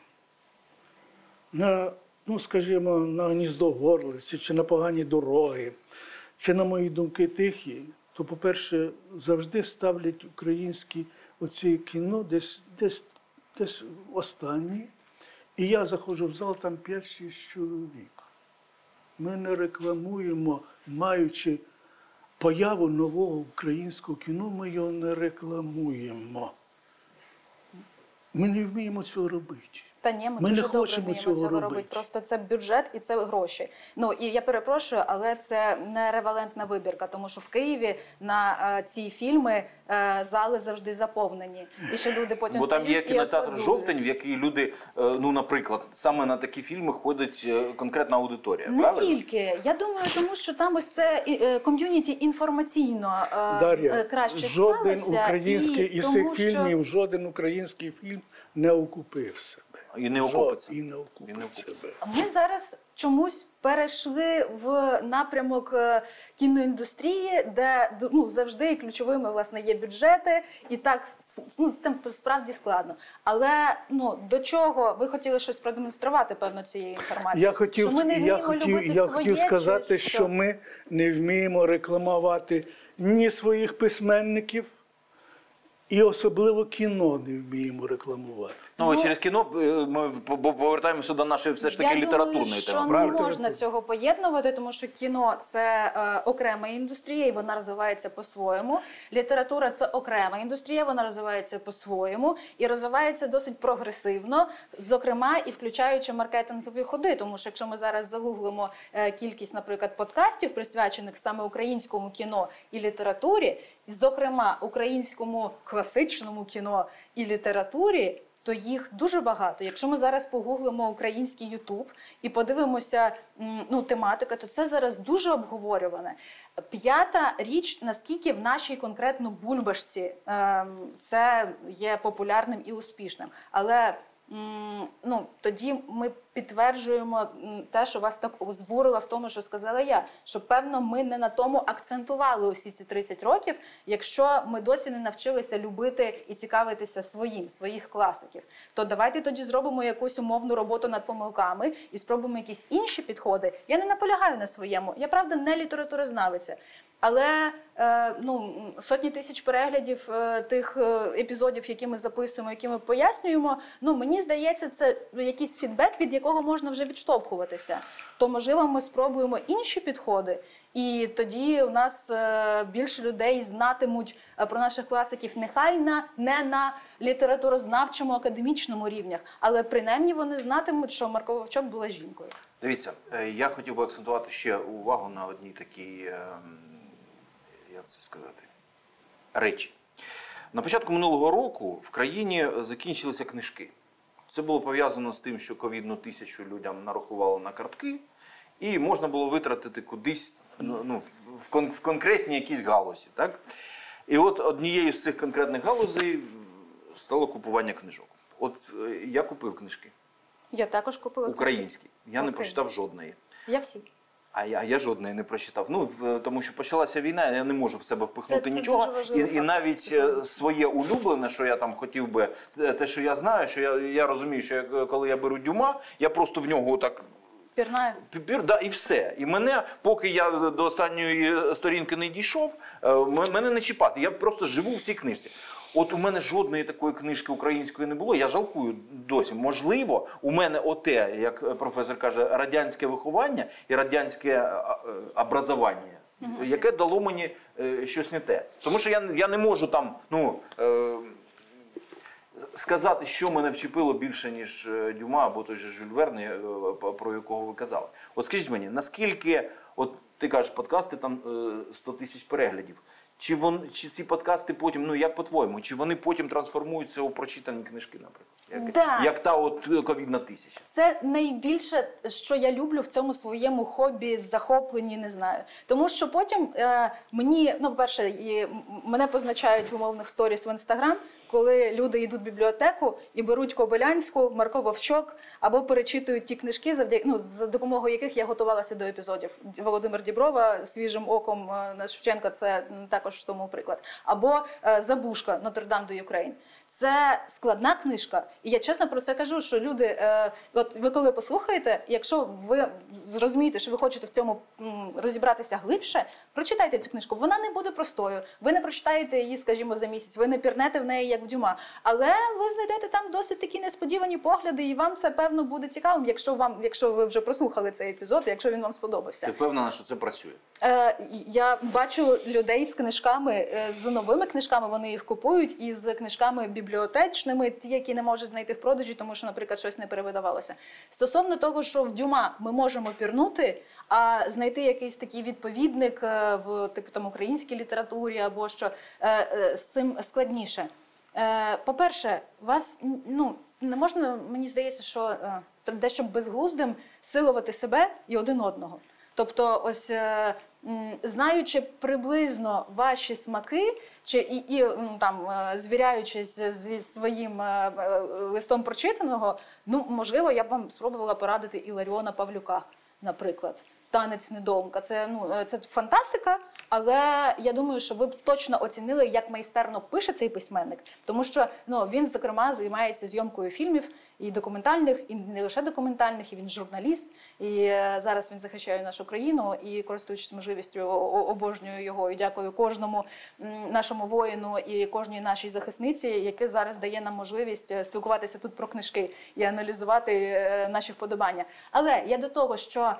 C: скажімо, на «Гніздо горлиці», чи на «Погані дороги», чи на «Мої думки тихі», то, по-перше, завжди ставлять українські оці кіно десь останні. І я заходжу в зал, там 5-6 чоловік. Ми не рекламуємо, маючи появу нового українського кіно, ми його не рекламуємо. Ми не вміємо цього робити.
B: Та ні, ми
C: не
B: дуже добре
C: хочемо
B: вміємо цього робити. Просто це бюджет і це гроші. Ну, і я перепрошую, але це не ревалентна вибірка, тому що в Києві на ці фільми зали завжди заповнені. І ще люди потім
A: Бо там є
B: стають і
A: кінотеатр
B: аплодують.
A: «Жовтень», в який люди, наприклад, саме на такі фільми ходить конкретна аудиторія,
B: Не
A: правильно?
B: тільки. Я думаю, тому що там ось це ком'юніті інформаційно
C: Дар'я,
B: краще
C: жоден
B: склалося.
C: український із
B: тому
C: цих
B: що-
C: фільмів, жоден український фільм не окупив себе.
A: І не окупиться.
C: І не окупив себе.
B: Ми зараз чомусь перейшли в напрямок кіноіндустрії, де завжди ключовими власне є бюджети, і так з цим справді складно. Але до чого ви хотіли щось продемонструвати, певно, цією інформацією?
C: Я хотів,
B: що ми не вміємо любити
C: я
B: своє,
C: хотів сказати,
B: чи
C: що ми не вміємо рекламувати ні своїх письменників, і особливо кіно не вміємо рекламувати.
A: Ну, через кіно ми повертаємося до нашої все ж таки літературної
B: що
A: теми,
B: не
A: правильно?
B: можна цього поєднувати, тому що кіно – це окрема індустрія, і вона розвивається по-своєму. Література – це окрема індустрія, вона розвивається по-своєму і розвивається досить прогресивно, зокрема і включаючи маркетингові ходи. Тому що якщо ми зараз загуглимо кількість, наприклад, подкастів, присвячених саме українському кіно і літературі, зокрема українському класичному кіно і літературі, то їх дуже багато. Якщо ми зараз погуглимо український Ютуб і подивимося тематика, то це зараз дуже обговорюване. П'ята річ, наскільки в нашій конкретно бульбашці це є популярним і успішним. Але тоді ми підтверджуємо те, що вас так збурило в тому, що сказала я, що, певно, ми не на тому акцентували усі ці 30 років, якщо ми досі не навчилися любити і цікавитися своїх класиків. То давайте тоді зробимо якусь умовну роботу над помилками і спробуємо якісь інші підходи. Я не наполягаю на своєму, я, правда, не літературознавиця. Але сотні тисяч переглядів тих епізодів, які ми записуємо, які ми пояснюємо, мені здається, це якийсь фідбек, від якого можна вже відштовхуватися. То, можливо, ми спробуємо інші підходи, і тоді у нас більше людей знатимуть про наших класиків нехай не на літературознавчому, академічному рівнях, але принаймні вони знатимуть, що Марко Вовчок була жінкою.
A: Дивіться, я хотів би акцентувати ще увагу на одній такій, як це сказати, речі. На початку минулого року в країні закінчилися книжки. Це було пов'язано з тим, що ковідну 1000 людям нарахували на картки, і можна було витратити кудись в конкретні якісь галузі. Так? І от однією з цих конкретних галузей стало купування книжок. От я купив книжки.
B: Я також купила
A: Українські. Я не прочитав жодної.
B: Я всі.
A: А я жодної не прочитав. Тому що почалася війна, я не можу в себе впихнути
B: це
A: нічого.
B: дуже важливо,
A: І навіть своє улюблене, що я там хотів би, те, що я знаю, що я розумію, що коли я беру Дюма, я просто в нього так
B: пірнаю.
A: І все. І мене, поки я до останньої сторінки не дійшов, мене не чіпати. Я просто живу в цій книжці. От у мене жодної такої книжки української не було, я жалкую досі. Можливо, у мене оте, як професор каже, радянське виховання і радянське образування, яке дало мені щось не те. Тому що я не можу там, сказати, що мене вчепило більше, ніж Дюма або той же Жюль Верн, про якого ви казали. От скажіть мені, наскільки, от ти кажеш, подкасти там 100 тисяч переглядів, чи ці подкасти потім, ну як по-твоєму, чи вони потім трансформуються у прочитані книжки, наприклад? Як та от ковідна 1000?
B: Це найбільше, що я люблю в цьому своєму хобі, захопленні, не знаю. Тому що потім мені, ну, по-перше, мене позначають в умовних сторіс в Інстаграм, коли люди йдуть в бібліотеку і беруть Кобилянську, Марко Вовчок, або перечитують ті книжки, за допомогою яких я готувалася до епізодів. Володимир Діброва «Свіжим оком» на Шевченка – це також тому приклад. Або Забушка «Нотр-Дам до Юкрейн». Це складна книжка, і я чесно про це кажу, що люди, от ви коли послухаєте, якщо ви зрозумієте, що ви хочете в цьому розібратися глибше, прочитайте цю книжку. Вона не буде простою, ви не прочитаєте її, скажімо, за місяць, ви не пірнете в неї, як в Дюма, але ви знайдете там досить такі несподівані погляди, і вам це, певно, буде цікавим, якщо ви вже прослухали цей епізод, якщо він вам сподобався.
A: Ти впевнена, що це працює?
B: Я бачу людей з книжками, з новими книжками, вони їх купують, і з книжками бібліотечними, ті, які не можуть знайти в продажі, тому що, наприклад, щось не перевидавалося. Стосовно того, що в Дюма ми можемо пірнути, а знайти якийсь такий відповідник в типу там українській літературі або що, з цим складніше. По-перше, вас, ну, не можна, мені здається, що дещо безглуздим силувати себе і один одного. Тобто, ось знаючи приблизно ваші смаки, звіряючись зі своїм листом прочитаного, ну, можливо, я б вам спробувала порадити Іларіона Павлюка, наприклад. «Танець недоумка». Це фантастика, але я думаю, що ви б точно оцінили, як майстерно пише цей письменник. Тому що він, зокрема, займається зйомкою фільмів і документальних, і не лише документальних, і він журналіст. І зараз він захищає нашу країну, і, користуючись можливістю, обожнюю його і дякую кожному нашому воїну і кожній нашій захисниці, яке зараз дає нам можливість спілкуватися тут про книжки і аналізувати наші вподобання. Але я до того, що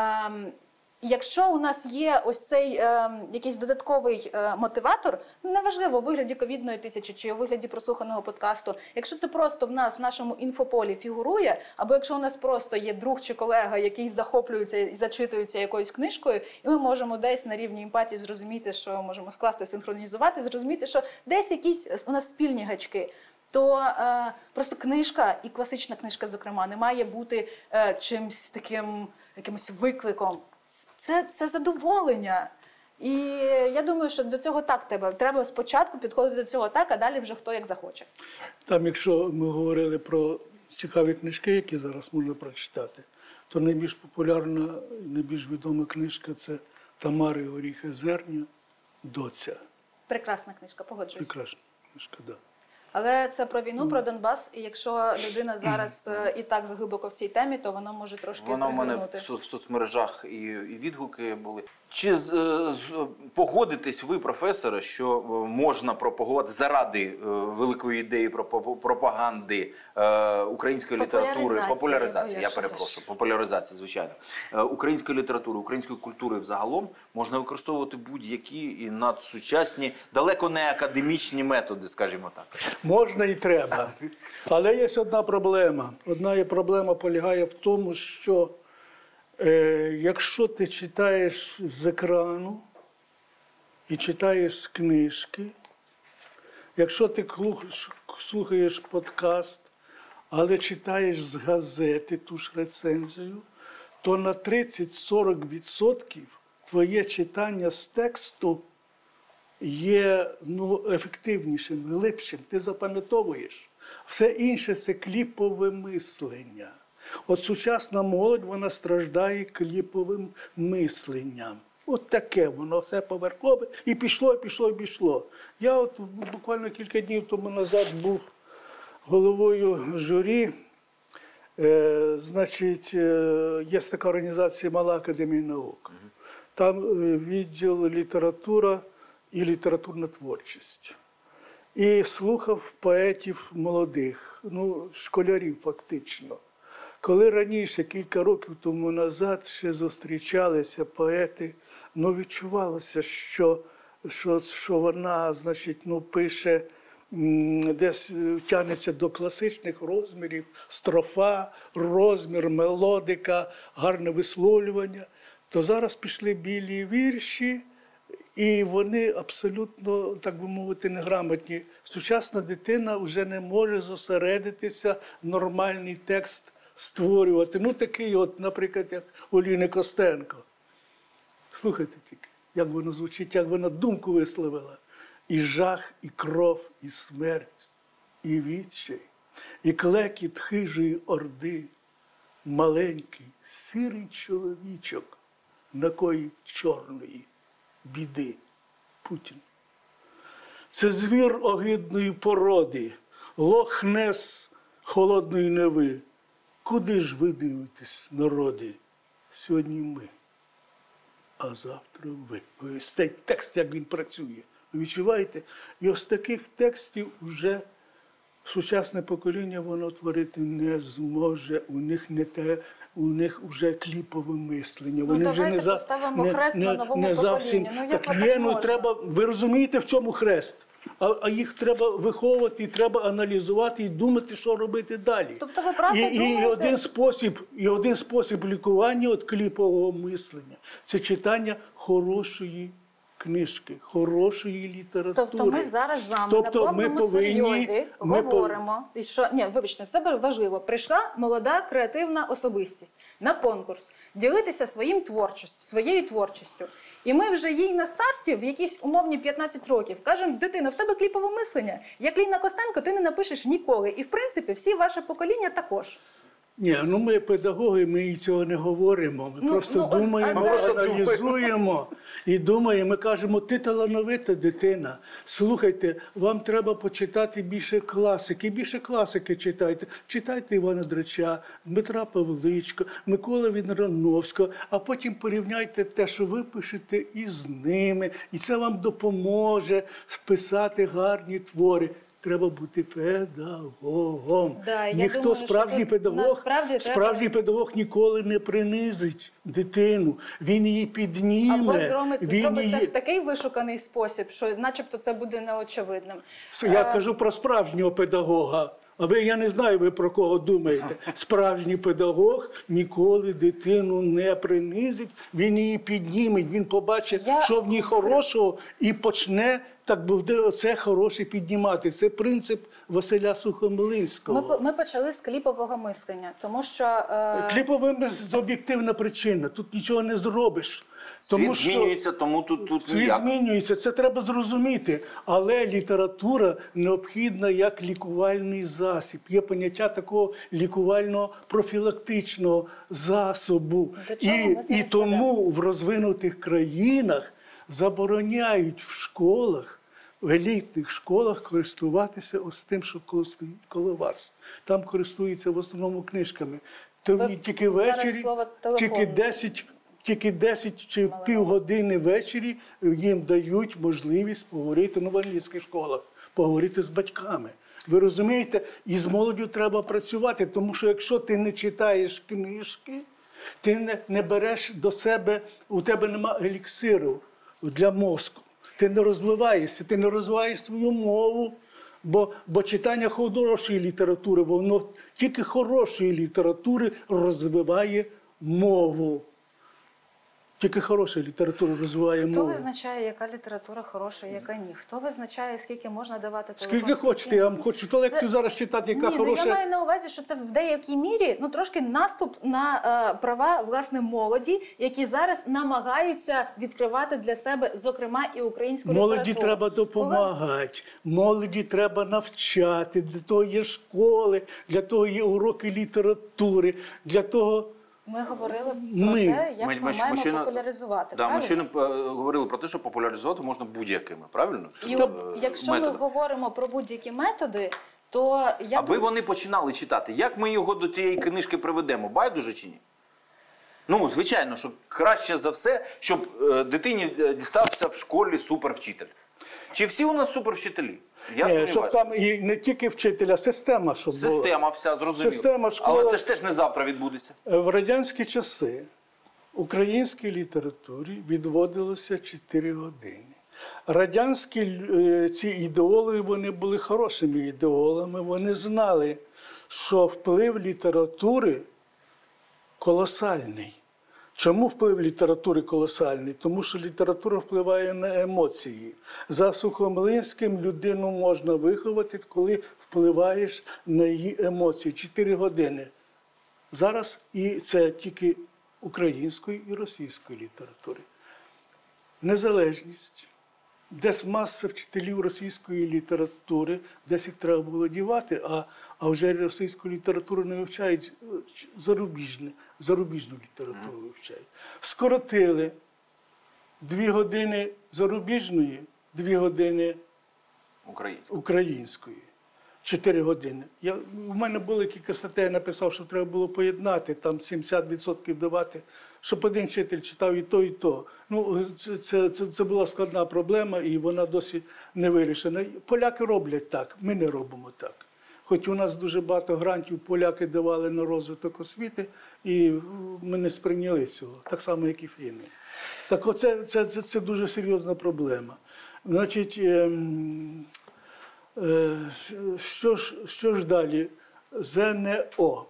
B: якщо у нас є ось цей якийсь додатковий мотиватор, неважливо, у вигляді ковідної 1000 чи у вигляді прослуханого подкасту, якщо це просто в нашому інфополі фігурує, або якщо у нас просто є друг чи колега, який захоплюється і зачитується якоюсь книжкою, і ми можемо десь на рівні емпатії зрозуміти, що можемо скласти, синхронізувати, зрозуміти, що десь якісь у нас спільні гачки, то просто книжка, і класична книжка, зокрема, не має бути чимось таким, якимось викликом. Це задоволення. І я думаю, що до цього так треба спочатку підходити до цього так, а далі вже хто як захоче.
C: Там, якщо ми говорили про цікаві книжки, які зараз можна прочитати, то найбільш популярна, найбільш відома книжка – це Тамари Оріхи Зерня «Доця».
B: Прекрасна книжка, погоджуюсь.
C: Прекрасна книжка, так. Да.
B: Але це про війну, про Донбас, і якщо людина зараз і так глибоко в цій темі, то воно може трошки
A: тригернути. Воно в мене в соцмережах і відгуки були. Чи погодитесь ви, професоре, що можна пропагувати заради великої ідеї про пропаганди української літератури, популяризації, я перепрошую, популяризації, звичайно, української літератури, української культури взагалом, можна використовувати будь-які і надсучасні, далеко не академічні методи, скажімо так?
C: Можна і треба. Але є одна проблема. Одна проблема полягає в тому, що якщо ти читаєш з екрану і читаєш з книжки, якщо ти слухаєш подкаст, але читаєш з газети ту ж рецензію, то на 30-40% твоє читання з тексту є ефективнішим, глибшим, ти запам'ятовуєш. Все інше – це кліпове мислення. От сучасна молодь, вона страждає кліповим мисленням. От таке воно все поверхове і пішло, і пішло, і пішло. Я от буквально кілька днів тому назад був головою журі. Значить, є така організація «Мала академія наук». Там відділ література і літературна творчість. І слухав поетів молодих, школярів фактично. Коли раніше, кілька років тому назад, ще зустрічалися поети, відчувалося, що вона, значить, пише десь тягнеться до класичних розмірів, строфа, розмір, мелодика, гарне висловлювання, то зараз пішли білі вірші, і вони абсолютно, так би мовити, неграмотні. Сучасна дитина вже не може зосередитися, нормальний текст створювати. Ну, такий от, наприклад, як Оліни Костенко. Слухайте тільки, як воно звучить, як вона думку висловила. І жах, і кров, і смерть, і відчай, і клекіт хижої орди, маленький, сірий чоловічок, накоїв чорної біди. Путін. Це звір огидної породи, Лох-Нес холодної Неви. Куди ж ви дивитесь, народи? Сьогодні ми, а завтра ви. Ось цей текст, як він працює. Ви відчуваєте? І ось таких текстів вже сучасне покоління воно творити не зможе. У них вже кліпове мислення. Вони
B: Ну,
C: вже
B: давайте поставимо хрест на новому
C: зовсім.
B: поколінню. Ну, як
C: Так
B: так
C: є,
B: можна?
C: треба, ви розумієте, в чому хрест? А їх треба виховувати, і треба аналізувати і думати, що робити далі.
B: Тобто ви правда
C: і
B: думаєте?
C: один спосіб лікування від кліпового мислення – це читання хорошої книжки, хорошої літератури.
B: Тобто ми зараз з вами
C: Тобто
B: на
C: ми
B: повному
C: повинні-
B: серйозі
C: ми
B: говоримо, і що, ні, вибачте, це важливо. Прийшла молода креативна особистість на конкурс ділитися своєю творчістю. І ми вже їй на старті, в якісь умовні 15 років, кажемо: дитино, в тебе кліпове мислення. Як Ліна Костенко, ти не напишеш ніколи. І, в принципі, всі ваше покоління також.
C: Ні, ну ми педагоги, ми і цього не говоримо. Ми просто думаємо, аналізуємо і думаємо. Ми кажемо: ти талановита дитина, слухайте, вам треба почитати більше класики. Більше класики читайте. Читайте Івана Драча, Дмитра Павличка, Миколи Вінрановського, а потім порівняйте те, що ви пишете, із ними. І це вам допоможе писати гарні твори. Треба бути педагогом.
B: Да, я
C: Ніхто,
B: думаю, що
C: справжній
B: тут
C: педагог,
B: насправді
C: справжній педагог ніколи не принизить дитину. Він її підніме.
B: Або зробить
C: її...
B: це в такий вишуканий спосіб, що начебто це буде неочевидним.
C: Я кажу про справжнього педагога. А ви, я не знаю, ви про кого думаєте. Справжній педагог ніколи дитину не принизить, він її підніме, він побачить, що в ній хорошого, і почне, так буде це хороше піднімати. Це принцип Василя Сухомлинського.
B: Ми почали з кліпового мислення, тому що...
C: Кліпове – об'єктивна причина, тут нічого не зробиш.
A: Світ змінюється, тому тут
C: світ змінюється, це треба зрозуміти. Але література необхідна як лікувальний засіб. Є поняття такого лікувального профілактичного засобу. І тому в розвинутих країнах забороняють в школах, в елітних школах користуватися ось тим, що стоїть коло вас. Там користуються в основному книжками. Тому тільки ввечері, тільки 10 чи півгодини ввечері їм дають можливість поговорити, в англійських школах, поговорити з батьками. Ви розумієте? І з молоддю треба працювати, тому що якщо ти не читаєш книжки, ти не береш до себе, у тебе немає еліксиру для мозку. Ти не розвиваєшся, ти не розвиваєш свою мову, бо читання хорошої літератури, воно тільки хорошої літератури розвиває мову. Тільки хороша література розвиває мову.
B: Хто визначає, яка література хороша, яка ні? Хто визначає, скільки можна давати телефон?
C: Скільки хочете, я вам хочу ту лекцію зараз читати, яка хороша.
B: Я маю на увазі, що це в деякій мірі трошки наступ на права, власне, молоді, які зараз намагаються відкривати для себе, зокрема, і українську літературу.
C: Молоді треба допомагати, молоді треба навчати, для того є школи, для того є уроки літератури, для того...
B: Ми говорили про те, як ми маємо популяризувати.
A: Да, ми щойно говорили про те, що популяризувати можна будь-якими, правильно?
B: І якщо ми говоримо про будь-які методи, то
A: аби вони починали читати. Як ми його до цієї книжки приведемо? Байдуже чи ні? Ну, звичайно, що краще за все, щоб дитині дістався в школі супервчитель. Чи всі у нас супервчителі?
C: Щоб там і не тільки вчителя, система, щоб була.
A: Система вся, зрозуміло.
C: Система, школа.
A: Але це ж теж не завтра відбудеться.
C: В радянські часи українській літературі відводилося 4 години. Радянські ці ідеологи, вони були хорошими ідеологами, вони знали, що вплив літератури колосальний. Чому вплив літератури колосальний? Тому що література впливає на емоції. За Сухомлинським людину можна виховати, коли впливаєш на її емоції. 4 години. Зараз і це тільки української і російської літератури. Незалежність. Десь маса вчителів російської літератури, десь їх треба було дівати, а вже російську літературу не вивчають, зарубіжну літературу вивчають. Скоротили 2 години зарубіжної, 2 години української. 4 години. У мене було кілька статей, я написав, що треба було поєднати, там 70% давати, щоб один вчитель читав і то, і то. Ну, це була складна проблема, і вона досі не вирішена. Поляки роблять так, ми не робимо так. Хоч у нас дуже багато грантів поляки давали на розвиток освіти, і ми не сприйняли цього, так само, як і фіни. Так оце це дуже серйозна проблема. Значить, що ж далі? ЗНО.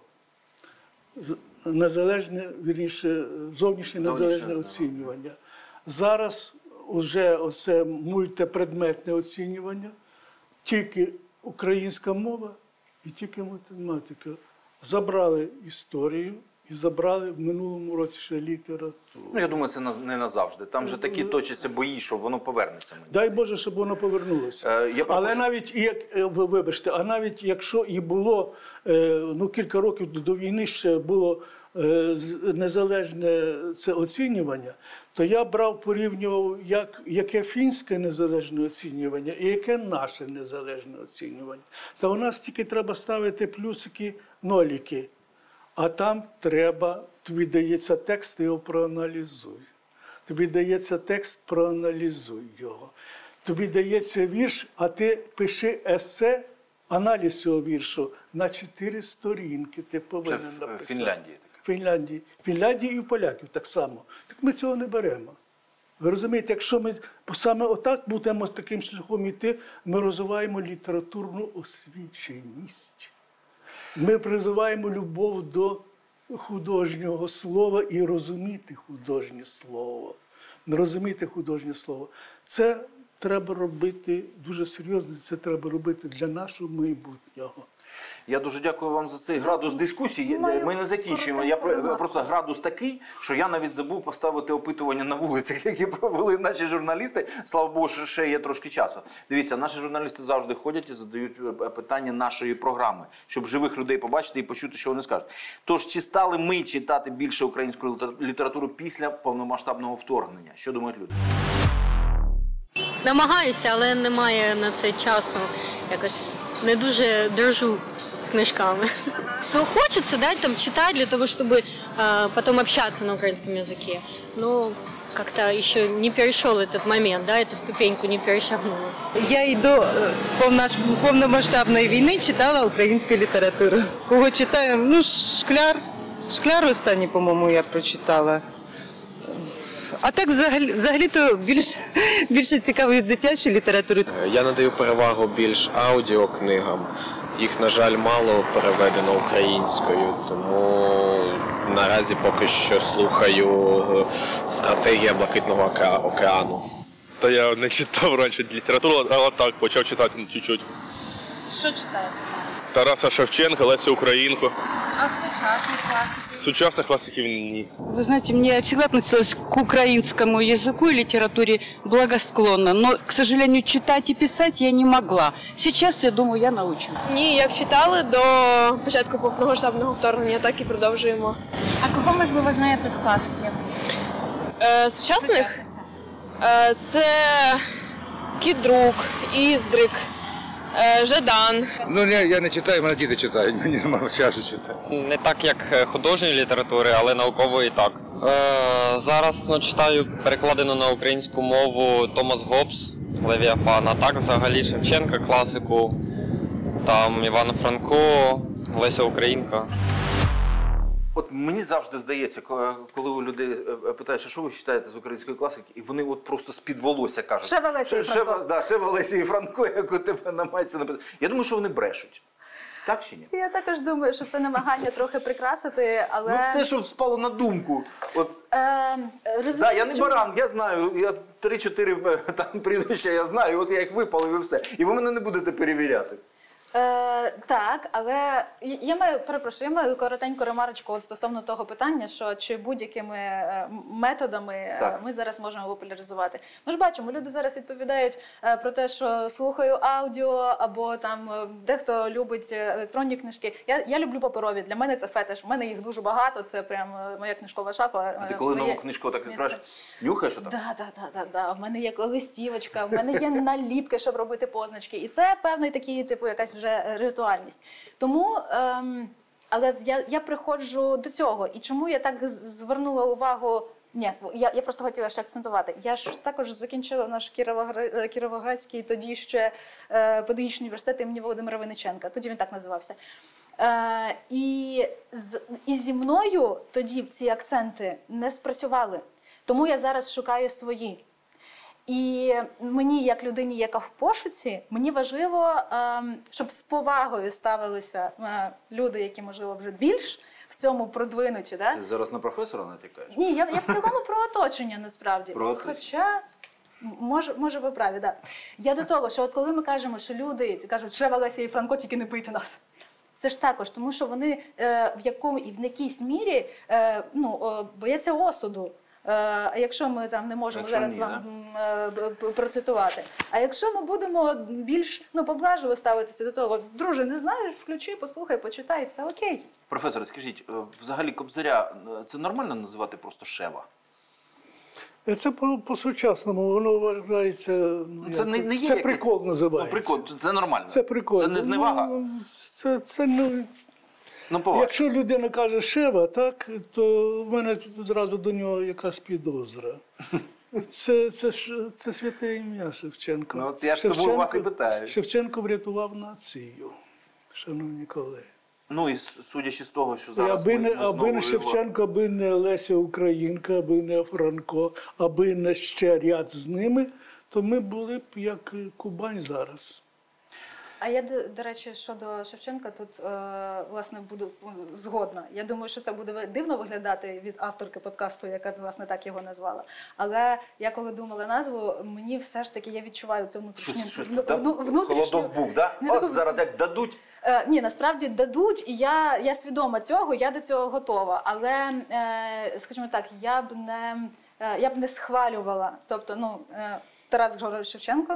C: Незалежне, вірніше, зовнішнє незалежне оцінювання. Зараз вже оце мультипредметне оцінювання, тільки українська мова і тільки математика. Забрали історію і забрали в минулому році ще літературу.
A: Ну, я думаю, це не назавжди. Там же такі точаться бої, що воно повернеться.
C: Дай Боже, щоб воно повернулося. Але навіть якщо і було, кілька років до війни ще було незалежне це оцінювання, то я порівнював, яке фінське незалежне оцінювання і яке наше незалежне оцінювання. Та у нас тільки треба ставити плюсики, ноліки. А там треба, тобі дається текст, ти його проаналізуй. Тобі дається текст, проаналізуй його. Тобі дається вірш, а ти пиши есе, аналіз цього віршу на 4 сторінки ти повинен написати.
A: Це в Фінляндії
C: таке? В Фінляндії і в поляків так само. Так ми цього не беремо. Ви розумієте, якщо ми саме отак будемо таким шляхом йти, ми розвиваємо літературну освіченість. Ми призиваємо любов до художнього слова і розуміти художнє слово. Не розуміти художнє слово. Це треба робити дуже серйозно, це треба робити для нашого майбутнього.
A: Я дуже дякую вам за цей градус дискусії. Ми не закінчуємо. Просто градус такий, що я навіть забув поставити опитування на вулицях, які провели наші журналісти. Слава Богу, що ще є трошки часу. Дивіться, наші журналісти завжди ходять і задають питання нашої програми, щоб живих людей побачити і почути, що вони скажуть. Тож, чи стали ми читати більше українську літературу після повномасштабного вторгнення? Що думають люди?
D: Намагаюся, але немає на це часу. Якось не дуже держу з книжками. Ну, хочется, да, там, читать для того, чтобы потом общаться на украинском языке. Но как-то еще не перешел этот момент, да, эту ступеньку не перешагнула.
E: Я і до повномасштабної війни читала українську літературу. Кого читаю? Ну, Шкляр останній, по-моєму, я прочитала. А так взагалі-то більше цікавлюсь дитячою літературою.
F: Я надаю перевагу більш аудіокнигам. Їх, на жаль, мало переведено українською, тому наразі поки що слухаю «Стратегія Блакитного океану».
G: Та я не читав раніше літературу, але так, почав читати чуть-чуть.
H: Що читаєте?
G: Тараса Шевченка, Лесю Українку.
H: А з сучасних класиків?
G: З сучасних класиків ні.
I: Вы знаете, я всегда относилась к украинскому языку и литературе благосклонно, но, к сожалению, читать и писать я не могла. Сейчас, я думаю, я научусь.
J: Ні, як читали до початку повномасштабного вторгнення, так і продовжуємо.
H: А кого, можливо, знаєте з класиків?
J: Сучасних? Це Кідрук, Іздрик, Жадан.
K: Ну, я не читаю, мене діти читають, мені немає часу читати.
L: Не так, як художньої літератури, але наукової так. Зараз читаю перекладену на українську мову Томас Гоббс, Левіафан, а так взагалі Шевченка, класику, там Івана Франко, Леся Українка.
A: От мені завжди здається, коли у людей питають, що ви читаєте з української класики, і вони от просто з-під волосся кажуть.
B: Шева Леся і Франко.
A: Шева Леся і Франко, як у тебе намагається написати. Я думаю, що вони брешуть. Так чи ні?
B: Я також думаю, що це намагання трохи прикрасити, але...
A: Ну, те, що спало на думку. От,
B: розумію,
A: я не баран, я знаю, я 3-4 там прізвища я знаю, от я їх випалив і все. І ви мене не будете перевіряти.
B: Так, але я маю коротеньку ремарочку стосовно того питання, що чи будь-якими методами ми зараз можемо популяризувати. Ми ж бачимо, люди зараз відповідають про те, що слухаю аудіо, або там дехто любить електронні книжки. Я люблю паперові, для мене це фетиш, у мене їх дуже багато, це прям моя книжкова шафа.
A: А ти коли нову книжку так відкриваєш, нюхаєш отак?
B: Так. В мене є листівочка, в мене є наліпки, щоб робити позначки. І це певний такий, типу, якась вже ритуальність. Тому, але я приходжу до цього. І чому я так звернула увагу? Ні, я просто хотіла ще акцентувати. Я ж також закінчила наш Кіровоградський тоді ще педагогічний університет імені Володимира Винниченка. Тоді він так називався. І зі мною тоді ці акценти не спрацювали. Тому я зараз шукаю свої. І мені, як людині, яка в пошуці, мені важливо, щоб з повагою ставилися люди, які, можливо, вже більш в цьому продвинуті. Да?
A: Ти зараз на професора натякаєш?
B: Ні, я в цілому про оточення, насправді. Хоча, може ви праві, так. Я до того, що от коли ми кажемо, що люди кажуть, Шева Леся і Франко, тільки не бийте нас. Це ж також, тому що вони в якійсь мірі бояться осуду. А якщо ми там не можемо зараз вам процитувати. А якщо ми будемо більш поблажливо ставитися до того, друже, не знаєш, включи, послухай, почитай, це окей.
A: Професоре, скажіть, взагалі Кобзаря, це нормально називати просто Шева?
C: Це по-сучасному, воно вважається,
A: це не є
C: це прикол називається.
A: Прикол, це нормально?
C: Це прикол.
A: Це не зневага?
C: Якщо людина каже Шева, так, то в мене зразу до нього якась підозра. Це святе ім'я Шевченко.
A: Ну, от я ж тому вас і питаю.
C: Шевченко врятував націю, шановні колеги.
A: Ну і судячи з того, що зараз
C: аби не Шевченко, аби не Леся Українка, аби не Франко, аби не ще ряд з ними, то ми були б як Кубань зараз.
B: А я, до речі, щодо Шевченка, тут, власне, буду згодна. Я думаю, що це буде дивно виглядати від авторки подкасту, яка, власне, так його назвала. Але я, коли думала назву, мені все ж таки, я відчуваю цю внутрішню...
A: Холодок був, так? От зараз як дадуть?
B: Ні, насправді дадуть, і я свідома цього, я до цього готова. Але, скажімо так, я б не схвалювала. Тобто, Тарас Григорович Шевченко,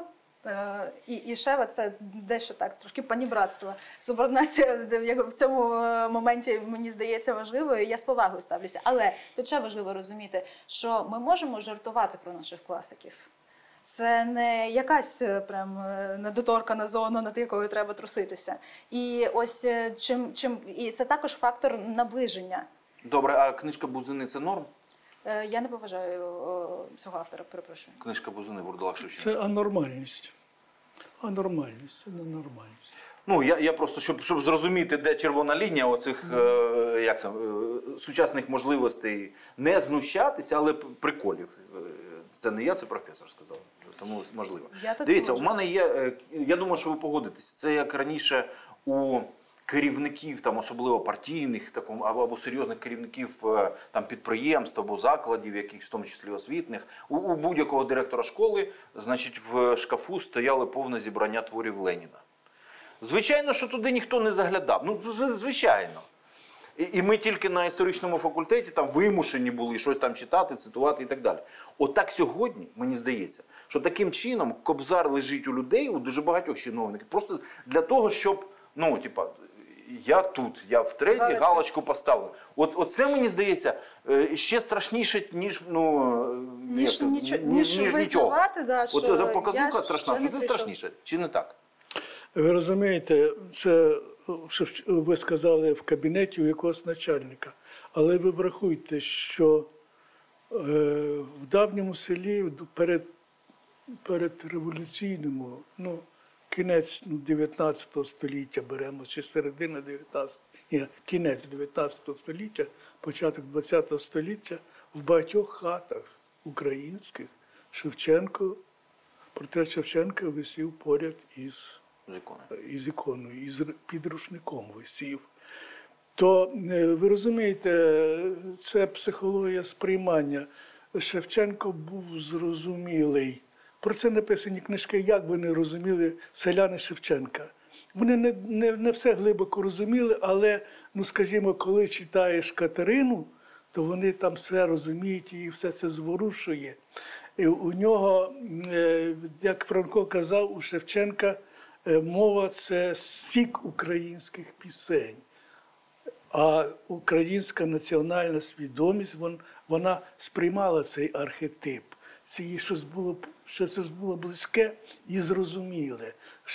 B: і Шева – це дещо так, трошки панібратство. Субординація в цьому моменті, мені здається, важливою, і я з повагою ставлюся. Але тут ще важливо розуміти, що ми можемо жартувати про наших класиків. Це не якась прям недоторкана зона, над якою треба труситися. І ось і це також фактор наближення.
A: Добре, а книжка Бузини – це норм?
B: Я не поважаю цього автора, перепрошую.
A: Книжка Бузини Вурдала Шевченка.
C: Це анормальність. Анормальність, це ненормальність.
A: Ну, я просто, щоб зрозуміти, де червона лінія оцих сучасних можливостей не знущатися, але приколів. Це не я, це професор сказав. Тому можливо. Дивіться, у мене є, я думаю, що ви погодитесь, це як раніше у керівників, там, особливо партійних, або серйозних керівників там, підприємств або закладів, якихось, в тому числі освітних, у будь-якого директора школи, значить, в шкафу стояло повне зібрання творів Леніна. Звичайно, що туди ніхто не заглядав. Ну, звичайно. І ми тільки на історичному факультеті там вимушені були щось там читати, цитувати і так далі. Отак сьогодні, мені здається, що таким чином Кобзар лежить у людей, у дуже багатьох чиновників, просто для того, щоб, я тут, я в тренді, галочку поставив. Оце, мені здається, ще страшніше, ніж нічого. Оце показуха страшна. Що це страшніше? Чи не так?
C: Ви розумієте, це ви сказали в кабінеті у якогось начальника. Але ви врахуйте, що в давньому селі перед революційному, кінець 19 століття беремо, чи середина 19, кінець 19 століття, початок 20 століття, в багатьох хатах українських портрет Шевченка висів поряд із іконою, із підручником висів. То, ви розумієте, це психологія сприймання. Шевченко був зрозумілий. Про це написані книжки, як вони розуміли селяни Шевченка. Вони не все глибоко розуміли, але, ну скажімо, коли читаєш Катерину, то вони там все розуміють і все це зворушує. І у нього, як Франко казав, у Шевченка мова – це стік українських пісень. А українська національна свідомість, вона сприймала цей архетип. Це щось було близьке і зрозуміле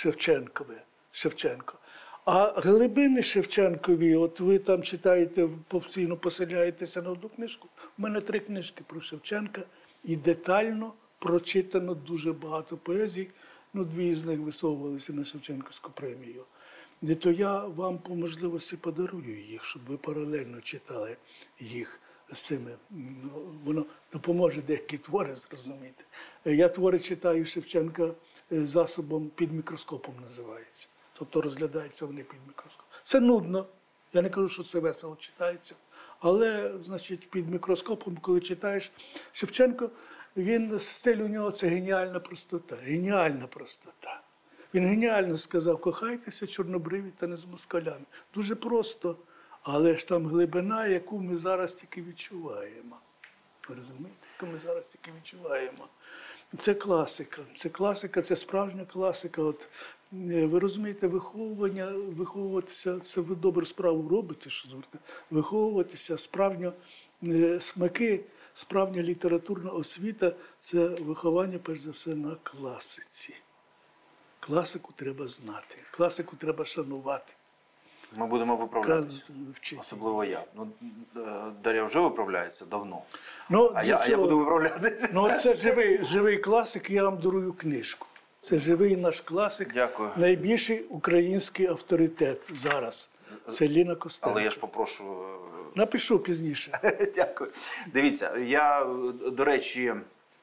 C: Шевченко. А глибини Шевченкові, от ви там читаєте, постійно поселяєтеся на одну книжку. У мене 3 книжки про Шевченка і детально прочитано дуже багато поезій. 2 з них висовувалися на Шевченківську премію. То я вам по можливості подарую їх, щоб ви паралельно читали їх з цими. Воно допоможе деякі твори зрозуміти. Я твори читаю Шевченка засобом під мікроскопом називається. Тобто розглядаються вони під мікроскопом. Це нудно. Я не кажу, що це весело читається. Але, значить, під мікроскопом, коли читаєш Шевченко, стиль у нього – це геніальна простота. Геніальна простота. Він геніально сказав: кохайтеся, чорнобриві, та не з москалями. Дуже просто, але ж там глибина, яку ми зараз тільки відчуваємо. Ви розумієте? Яку ми зараз тільки відчуваємо. Це класика, це справжня класика. От, ви розумієте, виховуватися, це ви добру справу робите, що виховуватися, справжньо смаки, справжня літературна освіта – це виховання, перш за все, на класиці. Класику треба знати, класику треба шанувати.
A: Ми будемо виправлятися, особливо я. Дар'я вже виправляється давно, а я буду виправлятися.
C: Це живий класик, я вам дарую книжку. Це живий наш класик.
A: Дякую.
C: Найбільший український авторитет зараз. Це Ліна Костенко.
A: Але я ж попрошу...
C: Напишу пізніше.
A: Дякую. Дивіться, я, до речі,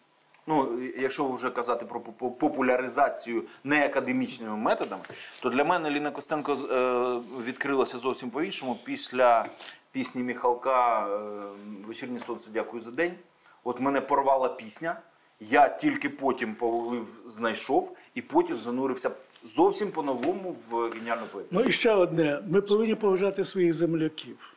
A: якщо вже казати про популяризацію неакадемічними методами, то для мене Ліна Костенко відкрилася зовсім по-іншому після пісні Міхалка «Вечірнє сонце, дякую за день». От мене порвала пісня, я тільки потім знайшов і потім занурився зовсім по-новому в геніальну поезію.
C: І ще одне. Ми повинні поважати своїх земляків.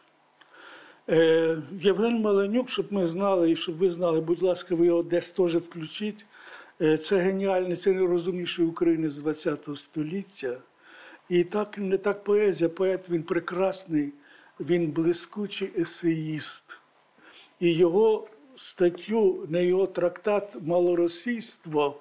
C: Євген Маленюк, щоб ми знали і щоб ви знали, будь ласка, ви його десь теж включіть. Це геніальний, це найрозумніший українець ХХ століття. І не так поезія, поет він прекрасний, він блискучий есеїст. І його статтю, не його трактат «Малоросійство»,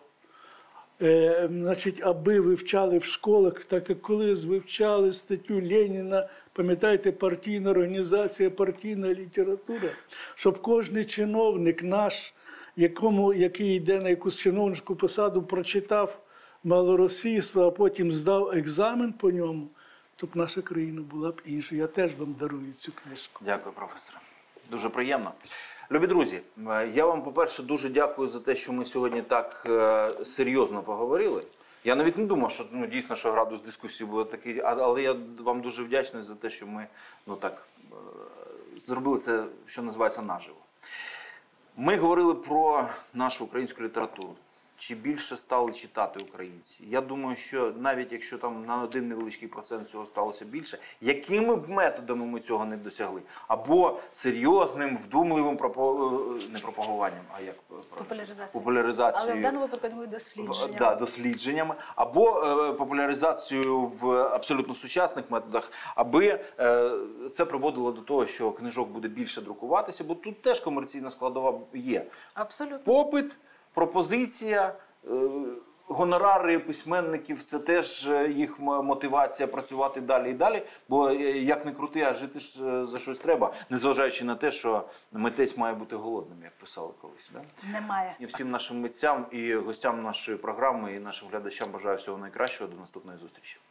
C: аби вивчали в школах, так як колись вивчали статтю Леніна, пам'ятаєте, партійна організація, партійна література, щоб кожен чиновник наш, який йде на якусь чиновницьку посаду, прочитав «Малоросійство», а потім здав екзамен по ньому, то б наша країна була б інша. Я теж вам дарую цю книжку.
A: Дякую, професоре. Дуже приємно. Любі друзі, я вам, по-перше, дуже дякую за те, що ми сьогодні так серйозно поговорили. Я навіть не думав, що дійсно, що градус дискусії буде такий, але я вам дуже вдячний за те, що ми зробили це, що називається, наживо. Ми говорили про нашу українську літературу. Чи більше стали читати українці? Я думаю, що навіть якщо там на 1 невеличкий процент цього сталося більше, якими б методами ми цього не досягли? Або серйозним, вдумливим не пропагуванням, а як? Популяризацією.
B: Але в даному випадку, думаю, дослідженнями.
A: Да, дослідженнями. Або популяризацією в абсолютно сучасних методах, аби це приводило до того, що книжок буде більше друкуватися, бо тут теж комерційна складова є.
B: Абсолютно.
A: Попит, пропозиція, гонорари письменників – це теж їх мотивація працювати далі і далі, бо як не крути, а жити ж за щось треба, незважаючи на те, що митець має бути голодним, як писали колись. Да?
B: Немає.
A: І всім нашим митцям і гостям нашої програми, і нашим глядачам бажаю всього найкращого. До наступної зустрічі.